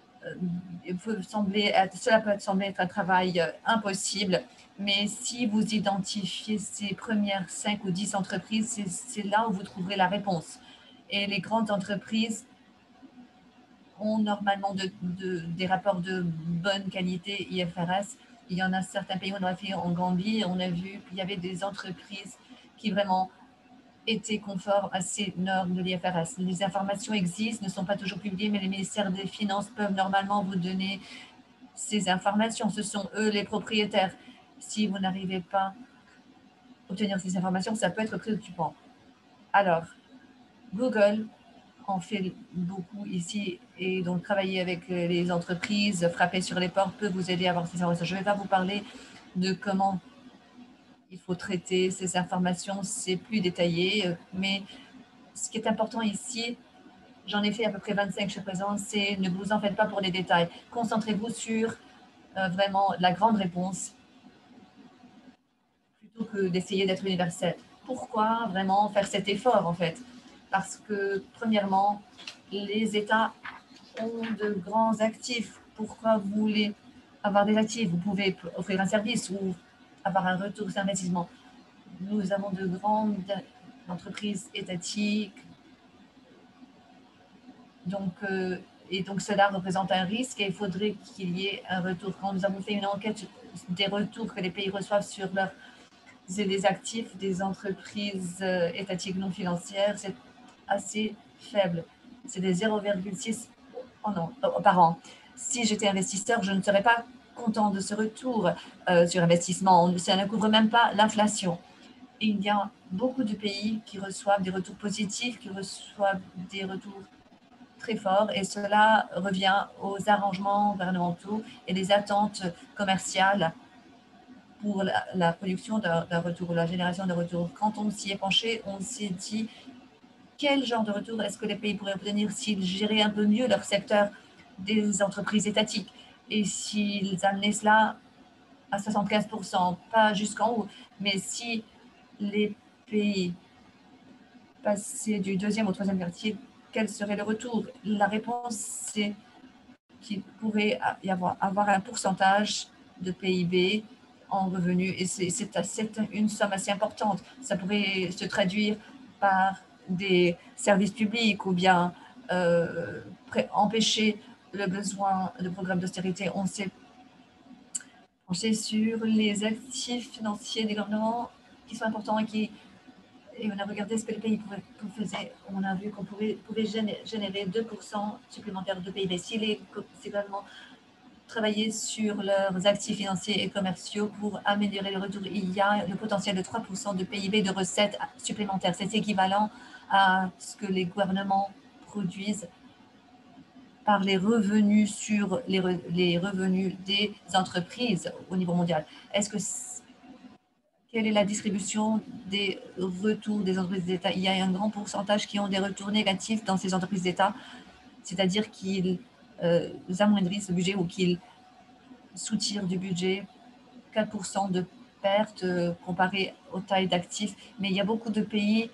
cela peut sembler être un travail impossible, mais si vous identifiez ces premières 5 ou 10 entreprises, c'est là où vous trouverez la réponse. Et les grandes entreprises ont normalement des rapports de bonne qualité IFRS. Il y en a certains pays, on a fait en Gambie, on a vu qu'il y avait des entreprises qui vraiment étaient conformes à ces normes de l'IFRS. Les informations existent, ne sont pas toujours publiées, mais les ministères des Finances peuvent normalement vous donner ces informations. Ce sont eux les propriétaires. Si vous n'arrivez pas à obtenir ces informations, ça peut être préoccupant. Alors, Google en fait beaucoup ici, et donc travailler avec les entreprises, frapper sur les portes peut vous aider à avoir ces informations. Je ne vais pas vous parler de comment il faut traiter ces informations, c'est plus détaillé, mais ce qui est important ici, j'en ai fait à peu près 25 jusqu'à présent, c'est ne vous en faites pas pour les détails. Concentrez-vous sur vraiment la grande réponse plutôt que d'essayer d'être universel. Pourquoi vraiment faire cet effort en fait? Parce que premièrement, les États ont de grands actifs. Pourquoi vous voulez avoir des actifs? Vous pouvez offrir un service ou avoir un retour sur investissement. Nous avons de grandes entreprises étatiques. Donc, et donc, cela représente un risque et il faudrait qu'il y ait un retour. Quand nous avons fait une enquête des retours que les pays reçoivent sur des actifs des entreprises étatiques non financières, c'est assez faible. C'est des 0,6 par an. Si j'étais investisseur, je ne serais pas content de ce retour sur investissement. Ça ne couvre même pas l'inflation. Et il y a beaucoup de pays qui reçoivent des retours positifs, qui reçoivent des retours très forts, et cela revient aux arrangements gouvernementaux et les attentes commerciales pour la production d'un retour, la génération de retour. Quand on s'y est penché, on s'est dit quel genre de retour est-ce que les pays pourraient obtenir s'ils géraient un peu mieux leur secteur des entreprises étatiques et s'ils amenaient cela à 75%, pas jusqu'en haut, mais si les pays passer du deuxième au troisième quartier, quel serait le retour? La réponse, c'est qu'il pourrait y avoir un pourcentage de PIB en revenus, et c'est une somme assez importante. Ça pourrait se traduire par des services publics ou bien empêcher le besoin de programmes d'austérité. On s'est penché sur les actifs financiers des gouvernements qui sont importants et on a regardé ce que les pays faisaient. On a vu qu'on pouvait générer 2% supplémentaires de PIB si les gouvernements travaillaient sur leurs actifs financiers et commerciaux pour améliorer le retour. Il y a le potentiel de 3% de PIB de recettes supplémentaires. C'est équivalent à ce que les gouvernements produisent par les revenus sur les revenus des entreprises au niveau mondial. Quelle est la distribution des retours des entreprises d'État? Il y a un grand pourcentage qui ont des retours négatifs dans ces entreprises d'État, c'est-à-dire qu'ils amoindrissent le budget ou qu'ils soutirent du budget 4% de pertes comparé aux tailles d'actifs. Mais il y a beaucoup de pays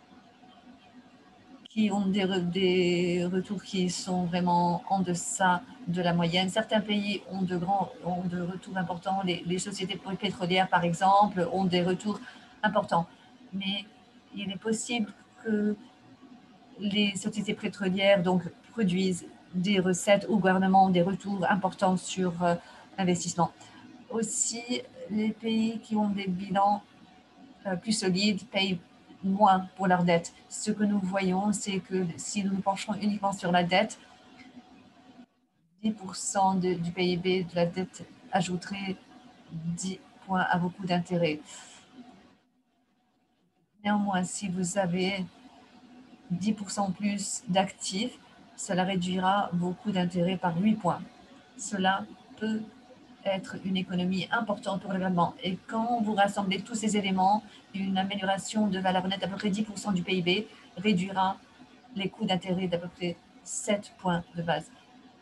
qui ont des retours qui sont vraiment en deçà de la moyenne. Certains pays ont de retours importants. Les sociétés pétrolières, par exemple, ont des retours importants. Mais il est possible que les sociétés pétrolières donc, produisent des recettes au gouvernement, des retours importants sur investissement. Aussi, les pays qui ont des bilans plus solides payent moins pour leur dette. Ce que nous voyons, c'est que si nous nous penchons uniquement sur la dette, 10% du PIB de la dette ajouterait 10 points à vos coûts d'intérêt. Néanmoins, si vous avez 10% plus d'actifs, cela réduira vos coûts d'intérêt par 8 points. Cela peut être une économie importante pour le gouvernement. Et quand vous rassemblez tous ces éléments, une amélioration de valeur nette d'à peu près 10% du PIB réduira les coûts d'intérêt d'à peu près 7 points de base.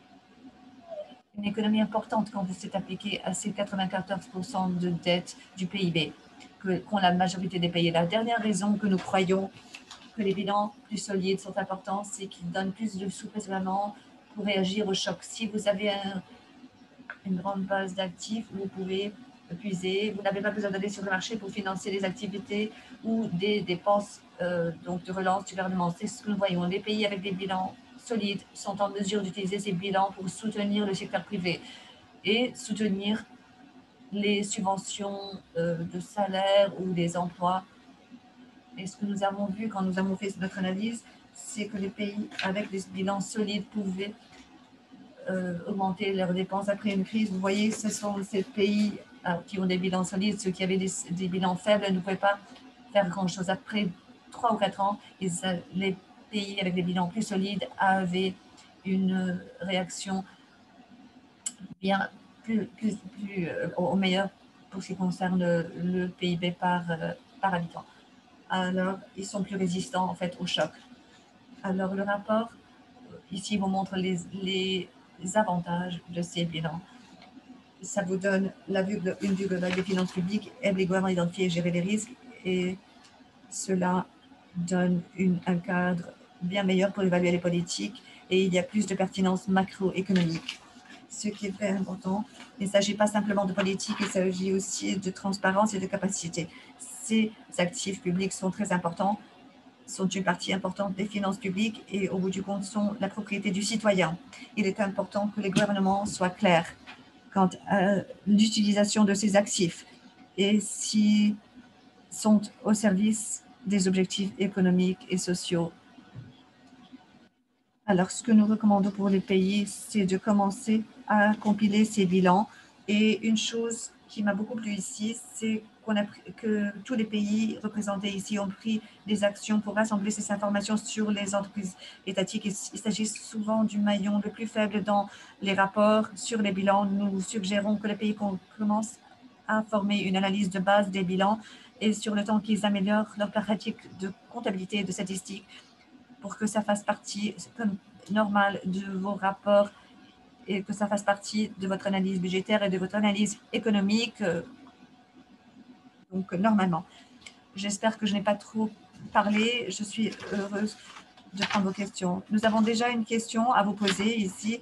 Une économie importante quand vous êtes appliqué à ces 94% de dette du PIB qu'ont la majorité des pays. La dernière raison que nous croyons que les bilans plus solides sont importants, c'est qu'ils donnent plus de souplesse vraiment pour réagir au choc. Si vous avez une grande base d'actifs, vous pouvez puiser. Vous n'avez pas besoin d'aller sur le marché pour financer des activités ou des dépenses donc de relance du gouvernement. C'est ce que nous voyons. Les pays avec des bilans solides sont en mesure d'utiliser ces bilans pour soutenir le secteur privé et soutenir les subventions de salaire ou des emplois. Et ce que nous avons vu quand nous avons fait notre analyse, c'est que les pays avec des bilans solides pouvaient augmenter leurs dépenses après une crise. Vous voyez, ce sont ces pays qui ont des bilans solides. Ceux qui avaient des bilans faibles ne pouvaient pas faire grand-chose. Après 3 ou 4 ans, les pays avec des bilans plus solides avaient une réaction bien plus au meilleur pour ce qui concerne le PIB par habitant. Alors, ils sont plus résistants en fait au choc. Alors, le rapport ici vous montre les avantages de ces bilans. Ça vous donne une vue globale des finances publiques, aide les gouvernements à identifier et gérer les risques, et cela donne un cadre bien meilleur pour évaluer les politiques, et il y a plus de pertinence macroéconomique. Ce qui est très important, il ne s'agit pas simplement de politique, il s'agit aussi de transparence et de capacité. Ces actifs publics sont très importants, sont une partie importante des finances publiques et au bout du compte sont la propriété du citoyen. Il est important que les gouvernements soient clairs quant à l'utilisation de ces actifs et s'ils sont au service des objectifs économiques et sociaux. Alors, ce que nous recommandons pour les pays, c'est de commencer à compiler ces bilans. Et une chose qui m'a beaucoup plu ici, c'est que tous les pays représentés ici ont pris des actions pour rassembler ces informations sur les entreprises étatiques. Il s'agit souvent du maillon le plus faible dans les rapports sur les bilans. Nous suggérons que les pays commencent à former une analyse de base des bilans et sur le temps qu'ils améliorent leur pratique de comptabilité et de statistique pour que ça fasse partie comme normal de vos rapports et que ça fasse partie de votre analyse budgétaire et de votre analyse économique. Donc, normalement, J'espère que je n'ai pas trop parlé. Je suis heureuse de prendre vos questions. Nous avons déjà une question à vous poser ici.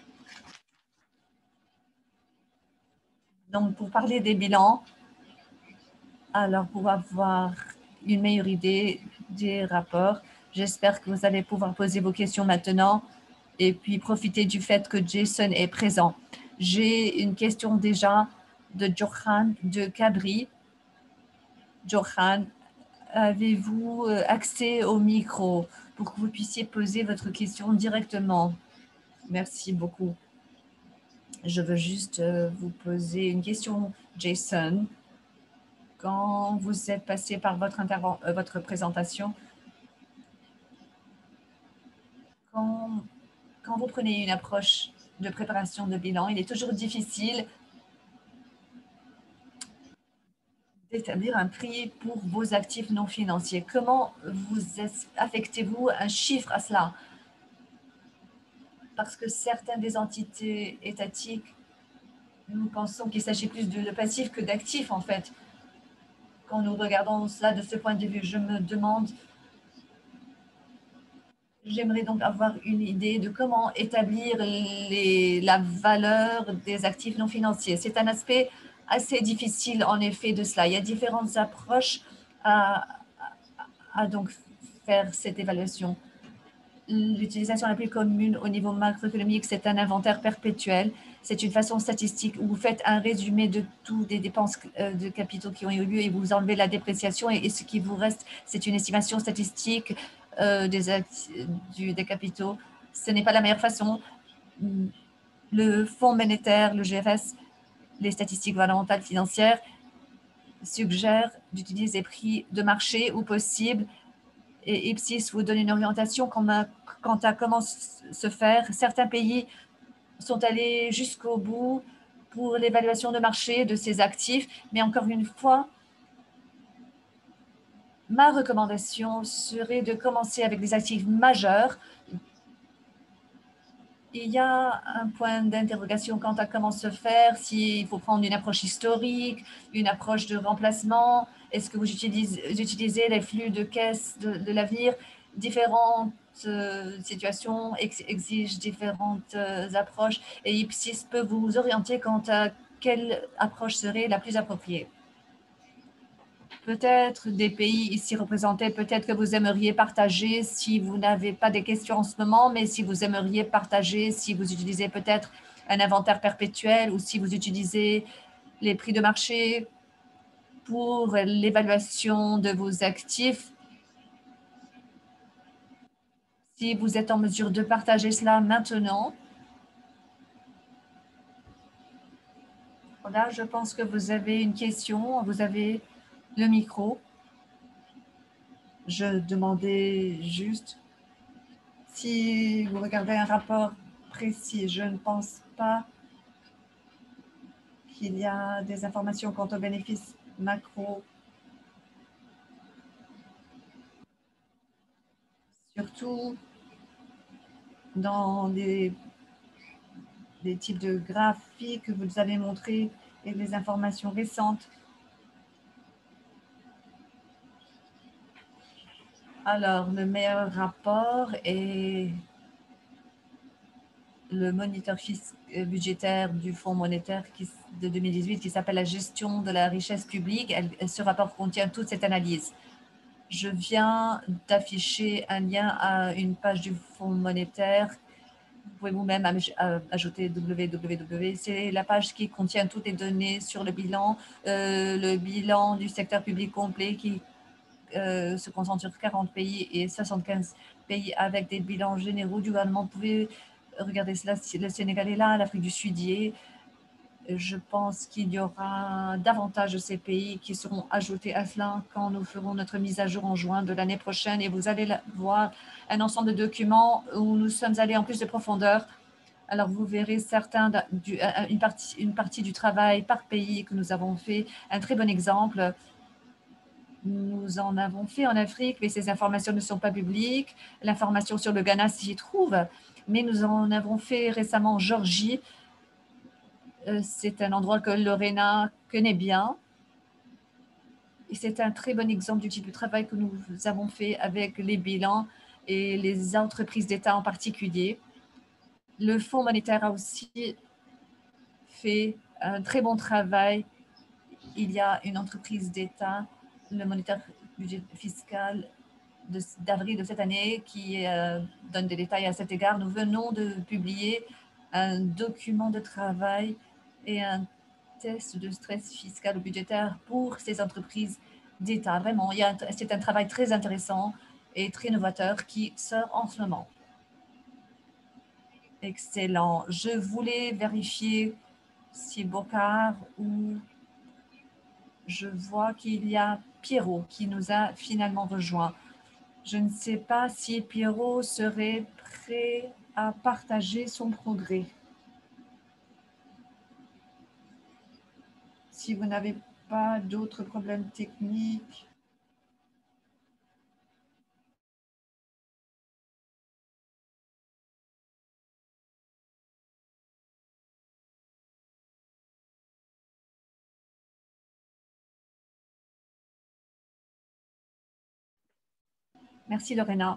Donc, pour parler des bilans, alors pour avoir une meilleure idée des rapports, j'espère que vous allez pouvoir poser vos questions maintenant et puis profiter du fait que Jason est présent. J'ai une question déjà de Johan de Cabri. Johan, avez-vous accès au micro pour que vous puissiez poser votre question directement? Merci beaucoup. Je veux juste vous poser une question, Jason. Quand vous êtes passé par votre présentation, quand vous prenez une approche de préparation de bilan, il est toujours difficile d'établir un prix pour vos actifs non financiers. Comment vous affectez-vous un chiffre à cela? Parce que certaines des entités étatiques, nous pensons qu'il s'agit plus de passifs que d'actifs, en fait. Quand nous regardons cela de ce point de vue, je me demande, j'aimerais donc avoir une idée de comment établir la valeur des actifs non financiers. C'est un aspect assez difficile, en effet, de cela. Il y a différentes approches à donc faire cette évaluation. L'utilisation la plus commune au niveau macroéconomique, c'est un inventaire perpétuel. C'est une façon statistique où vous faites un résumé de toutes les dépenses de capitaux qui ont eu lieu et vous enlevez la dépréciation et ce qui vous reste, c'est une estimation statistique des capitaux. Ce n'est pas la meilleure façon. Le Fonds monétaire, le GFS, les statistiques fondamentales financières suggèrent d'utiliser des prix de marché où possible. Et Ipsis vous donne une orientation quant à comment se faire. Certains pays sont allés jusqu'au bout pour l'évaluation de marché de ces actifs, mais encore une fois, ma recommandation serait de commencer avec des actifs majeurs. Il y a un point d'interrogation quant à comment se faire, s'il faut prendre une approche historique, une approche de remplacement. Est-ce que vous utilisez les flux de caisse de l'avenir? Différentes situations exigent différentes approches et Ipsis peut vous orienter quant à quelle approche serait la plus appropriée. Peut-être des pays ici représentés, peut-être que vous aimeriez partager si vous n'avez pas des questions en ce moment, mais si vous aimeriez partager, si vous utilisez peut-être un inventaire perpétuel ou si vous utilisez les prix de marché pour l'évaluation de vos actifs. Si vous êtes en mesure de partager cela maintenant. Voilà, je pense que vous avez une question, vous avez le micro. Je demandais juste si vous regardez un rapport précis. Je ne pense pas qu'il y a des informations quant aux bénéfices macro. Surtout dans des types de graphiques que vous avez montrés et des informations récentes. Alors, le meilleur rapport est le moniteur budgétaire du Fonds monétaire de 2018 qui s'appelle la gestion de la richesse publique. Ce rapport contient toute cette analyse. Je viens d'afficher un lien à une page du Fonds monétaire. Vous pouvez vous-même ajouter www. C'est la page qui contient toutes les données sur le bilan du secteur public complet qui se concentre sur 40 pays et 75 pays avec des bilans généraux du gouvernement. Vous pouvez regarder cela, le Sénégal est là, l'Afrique du Sud y est. Je pense qu'il y aura davantage de ces pays qui seront ajoutés à cela quand nous ferons notre mise à jour en juin de l'année prochaine. Et vous allez voir un ensemble de documents où nous sommes allés en plus de profondeur. Alors, vous verrez une partie du travail par pays que nous avons fait. Un très bon exemple. Nous en avons fait en Afrique, mais ces informations ne sont pas publiques. L'information sur le Ghana s'y trouve, mais nous en avons fait récemment en Géorgie. C'est un endroit que Lorena connaît bien. Et c'est un très bon exemple du type de travail que nous avons fait avec les bilans et les entreprises d'État en particulier. Le Fonds monétaire a aussi fait un très bon travail. Il y a une entreprise d'État, le monétaire budget fiscal d'avril de cette année, qui donne des détails à cet égard. Nous venons de publier un document de travail et un test de stress fiscal ou budgétaire pour ces entreprises d'État. Vraiment, c'est un travail très intéressant et très novateur qui sort en ce moment. Excellent. Je voulais vérifier si Bocard ou je vois qu'il y a Pierrot qui nous a finalement rejoint. Je ne sais pas si Pierrot serait prêt à partager son progrès. Si vous n'avez pas d'autres problèmes techniques. Merci Lorena.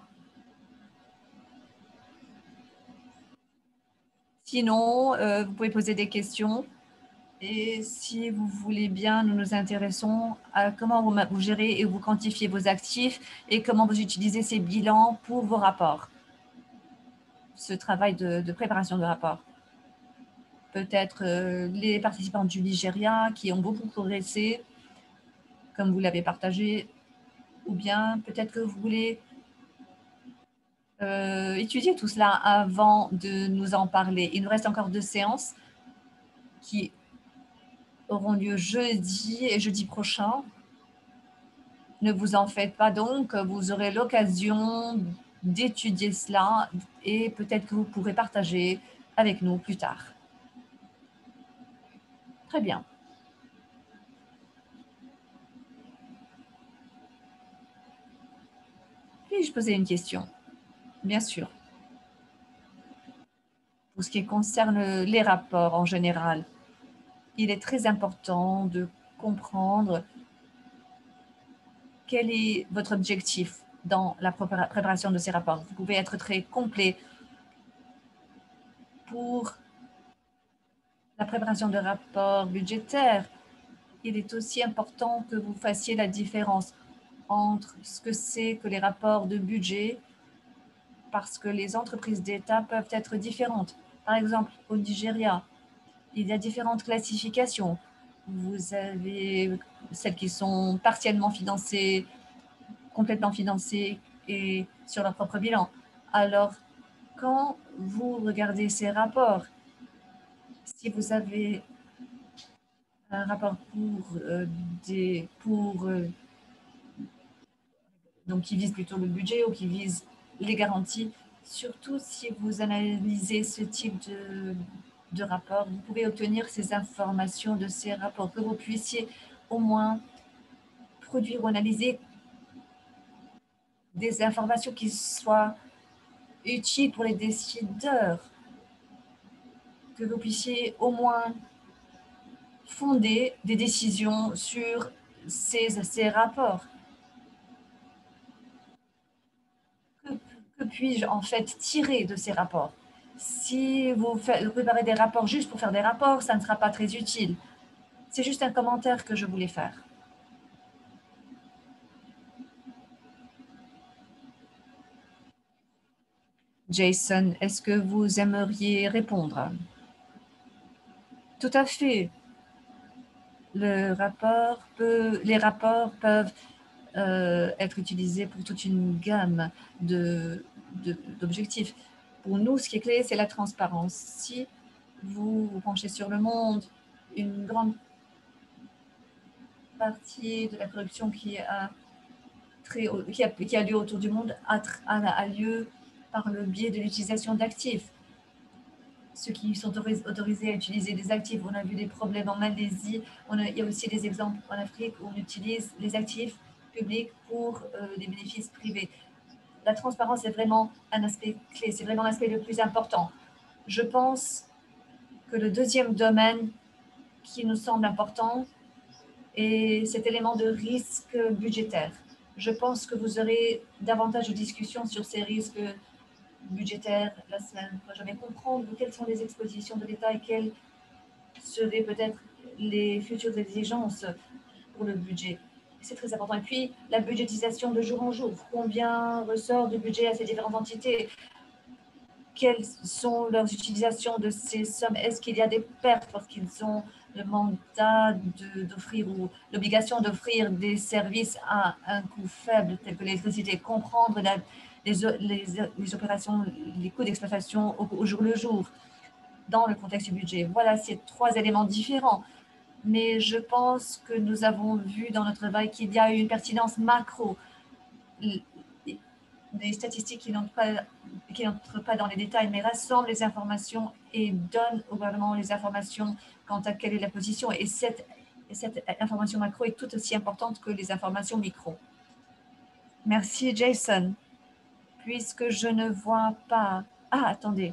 Sinon, vous pouvez poser des questions. Et si vous voulez bien, nous nous intéressons à comment vous gérez et vous quantifiez vos actifs et comment vous utilisez ces bilans pour vos rapports. Ce travail de préparation de rapports. Peut-être les participants du Nigeria qui ont beaucoup progressé, comme vous l'avez partagé, ou bien peut-être que vous voulez étudier tout cela avant de nous en parler. Il nous reste encore 2 séances qui auront lieu jeudi et jeudi prochain. Ne vous en faites pas donc, vous aurez l'occasion d'étudier cela et peut-être que vous pourrez partager avec nous plus tard. Très bien. Puis-je poser une question? Bien sûr. Pour ce qui concerne les rapports en général, il est très important de comprendre quel est votre objectif dans la préparation de ces rapports. Vous pouvez être très complet pour la préparation de rapports budgétaires. Il est aussi important que vous fassiez la différence entre ce que c'est que les rapports de budget, parce que les entreprises d'État peuvent être différentes. Par exemple, au Nigeria, il y a différentes classifications. Vous avez celles qui sont partiellement financées, complètement financées et sur leur propre bilan. Alors, quand vous regardez ces rapports, si vous avez un rapport donc qui vise plutôt le budget ou qui vise les garanties, surtout si vous analysez ce type de rapport, vous pouvez obtenir ces informations de ces rapports, que vous puissiez au moins produire ou analyser des informations qui soient utiles pour les décideurs, que vous puissiez au moins fonder des décisions sur ces rapports. Que puis-je en fait tirer de ces rapports? Si vous préparez des rapports juste pour faire des rapports, ça ne sera pas très utile. C'est juste un commentaire que je voulais faire. Jason, est-ce que vous aimeriez répondre? Tout à fait. Les rapports peuvent être utilisés pour toute une gamme d'objectifs. Pour nous, ce qui est clé, c'est la transparence. Si vous vous penchez sur le monde, une grande partie de la corruption qui a lieu autour du monde a lieu par le biais de l'utilisation d'actifs. Ceux qui sont autorisés à utiliser des actifs. On a vu des problèmes en Malaisie. Il y a aussi des exemples en Afrique où on utilise les actifs publics pour des bénéfices privés. La transparence est vraiment un aspect clé. C'est vraiment l'aspect le plus important. Je pense que le deuxième domaine qui nous semble important et cet élément de risque budgétaire. Je pense que vous aurez davantage de discussions sur ces risques budgétaires la semaine prochaine. Mais comprendre quelles sont les expositions de l'État et quelles seraient peut-être les futures exigences pour le budget. C'est très important. Et puis, la budgétisation de jour en jour. Combien ressort du budget à ces différentes entités? Quelles sont leurs utilisations de ces sommes? Est-ce qu'il y a des pertes parce qu'ils ont le mandat d'offrir ou l'obligation d'offrir des services à un coût faible, tel que l'électricité? Comprendre les opérations, les coûts d'exploitation au jour le jour dans le contexte du budget. Voilà, ces trois éléments différents. Mais je pense que nous avons vu dans notre travail qu'il y a une pertinence macro. Des statistiques qui n'entrent pas dans les détails, mais rassemblent les informations et donnent au gouvernement les informations quant à quelle est la position. Et cette information macro est tout aussi importante que les informations micro. Merci, Jason. Puisque je ne vois pas… Ah, attendez.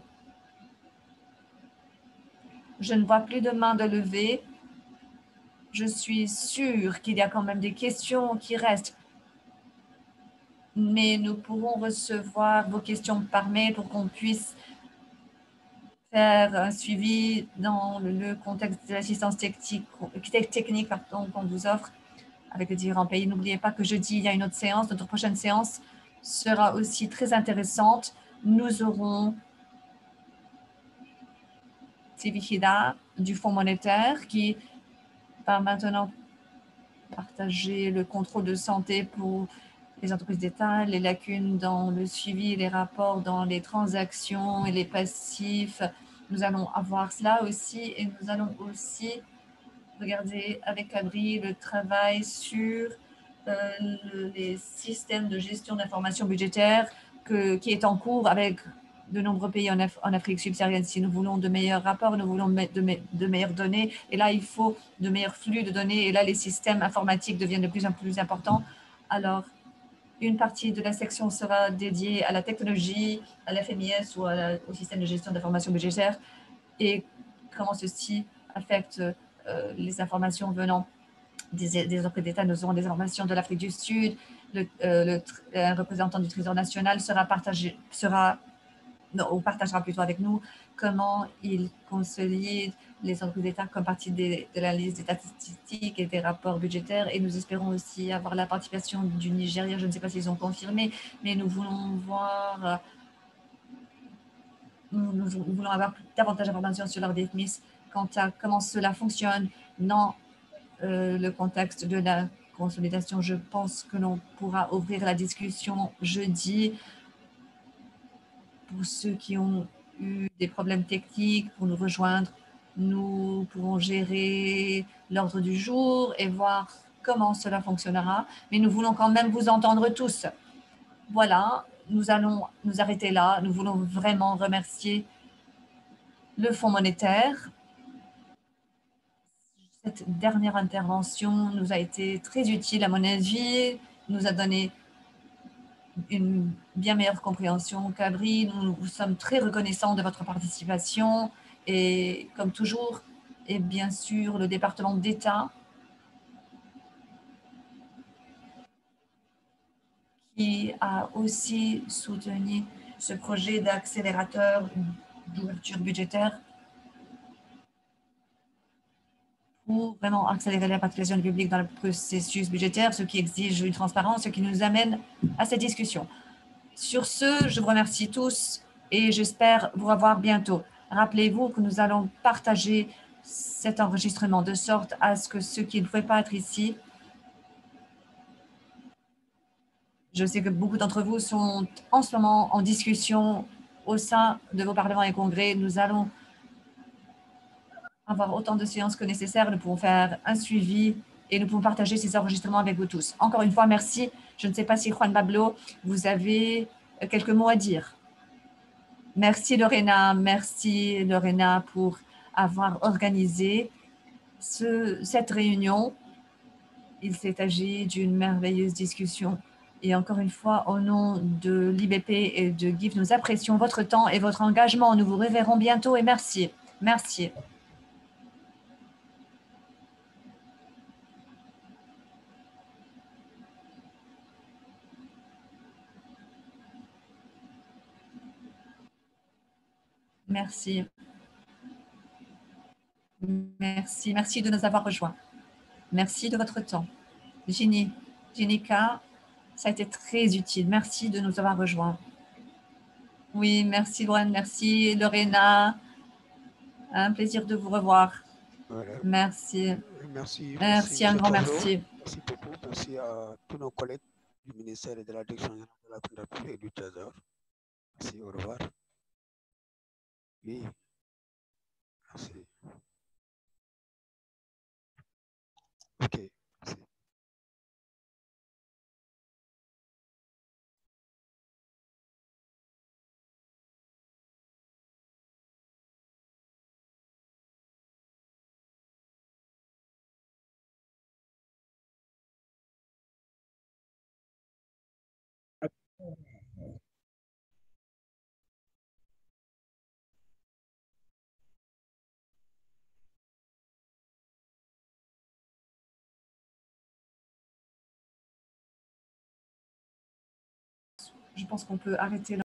Je ne vois plus de main de levée. Je suis sûre qu'il y a quand même des questions qui restent. Mais nous pourrons recevoir vos questions par mail pour qu'on puisse faire un suivi dans le contexte de l'assistance technique qu'on vous offre avec les différents pays. N'oubliez pas que jeudi, il y a une autre séance. Notre prochaine séance sera aussi très intéressante. Nous aurons Tivihida du Fonds monétaire qui va maintenant partager le contrôle de santé pour les entreprises d'État, les lacunes dans le suivi, les rapports dans les transactions et les passifs. Nous allons avoir cela aussi et nous allons aussi regarder avec Cabri le travail sur les systèmes de gestion d'information budgétaire qui est en cours avec de nombreux pays en Afrique subsaharienne. Si nous voulons de meilleurs rapports, nous voulons de meilleures données. Et là, il faut de meilleurs flux de données. Et là, les systèmes informatiques deviennent de plus en plus importants. Alors, une partie de la section sera dédiée à la technologie, à l'FMIS ou au système de gestion d'information budgétaire et comment ceci affecte les informations venant des entreprises d'État. Nous aurons des informations de l'Afrique du Sud. Un représentant du Trésor national partagera plutôt avec nous comment il consolide les entreprises d'État comme partie de la liste des statistiques et des rapports budgétaires. Et nous espérons aussi avoir la participation du Nigeria. Je ne sais pas s'ils ont confirmé, mais nous voulons voir, nous voulons avoir davantage d'informations sur leur DFMIS quant à comment cela fonctionne dans le contexte de la consolidation. Je pense que l'on pourra ouvrir la discussion jeudi pour ceux qui ont eu des problèmes techniques pour nous rejoindre. Nous pourrons gérer l'ordre du jour et voir comment cela fonctionnera. Mais nous voulons quand même vous entendre tous. Voilà, nous allons nous arrêter là. Nous voulons vraiment remercier le Fonds monétaire. Cette dernière intervention nous a été très utile à mon avis, nous a donné une bien meilleure compréhension. Cabri, nous vous sommes très reconnaissants de votre participation et comme toujours, et bien sûr le département d'État qui a aussi soutenu ce projet d'accélérateur d'ouverture budgétaire pour vraiment accélérer la participation du public dans le processus budgétaire, ce qui exige une transparence, ce qui nous amène à cette discussion. Sur ce, je vous remercie tous et j'espère vous revoir bientôt. Rappelez-vous que nous allons partager cet enregistrement de sorte à ce que ceux qui ne pouvaient pas être ici, je sais que beaucoup d'entre vous sont en ce moment en discussion au sein de vos parlements et congrès. Nous allons avoir autant de séances que nécessaire. Nous pouvons faire un suivi et nous pouvons partager ces enregistrements avec vous tous. Encore une fois, merci. Je ne sais pas si Juan Pablo, vous avez quelques mots à dire. Merci Lorena pour avoir organisé cette réunion. Il s'est agi d'une merveilleuse discussion. Et encore une fois, au nom de l'IBP et de GIF, nous apprécions votre temps et votre engagement. Nous vous reverrons bientôt et merci. Merci. Merci. Merci. Merci de nous avoir rejoints. Merci de votre temps. Jenica, ça a été très utile. Merci de nous avoir rejoints. Oui, merci Lorraine, merci Lorena. Un plaisir de vous revoir. Voilà. Merci. Merci, Un grand Pablo. merci. Merci beaucoup. Merci à tous nos collègues du ministère et de la Direction générale de la candidature et du Trésor. Merci, au revoir. Oui, merci. OK. Merci. Je pense qu'on peut arrêter là.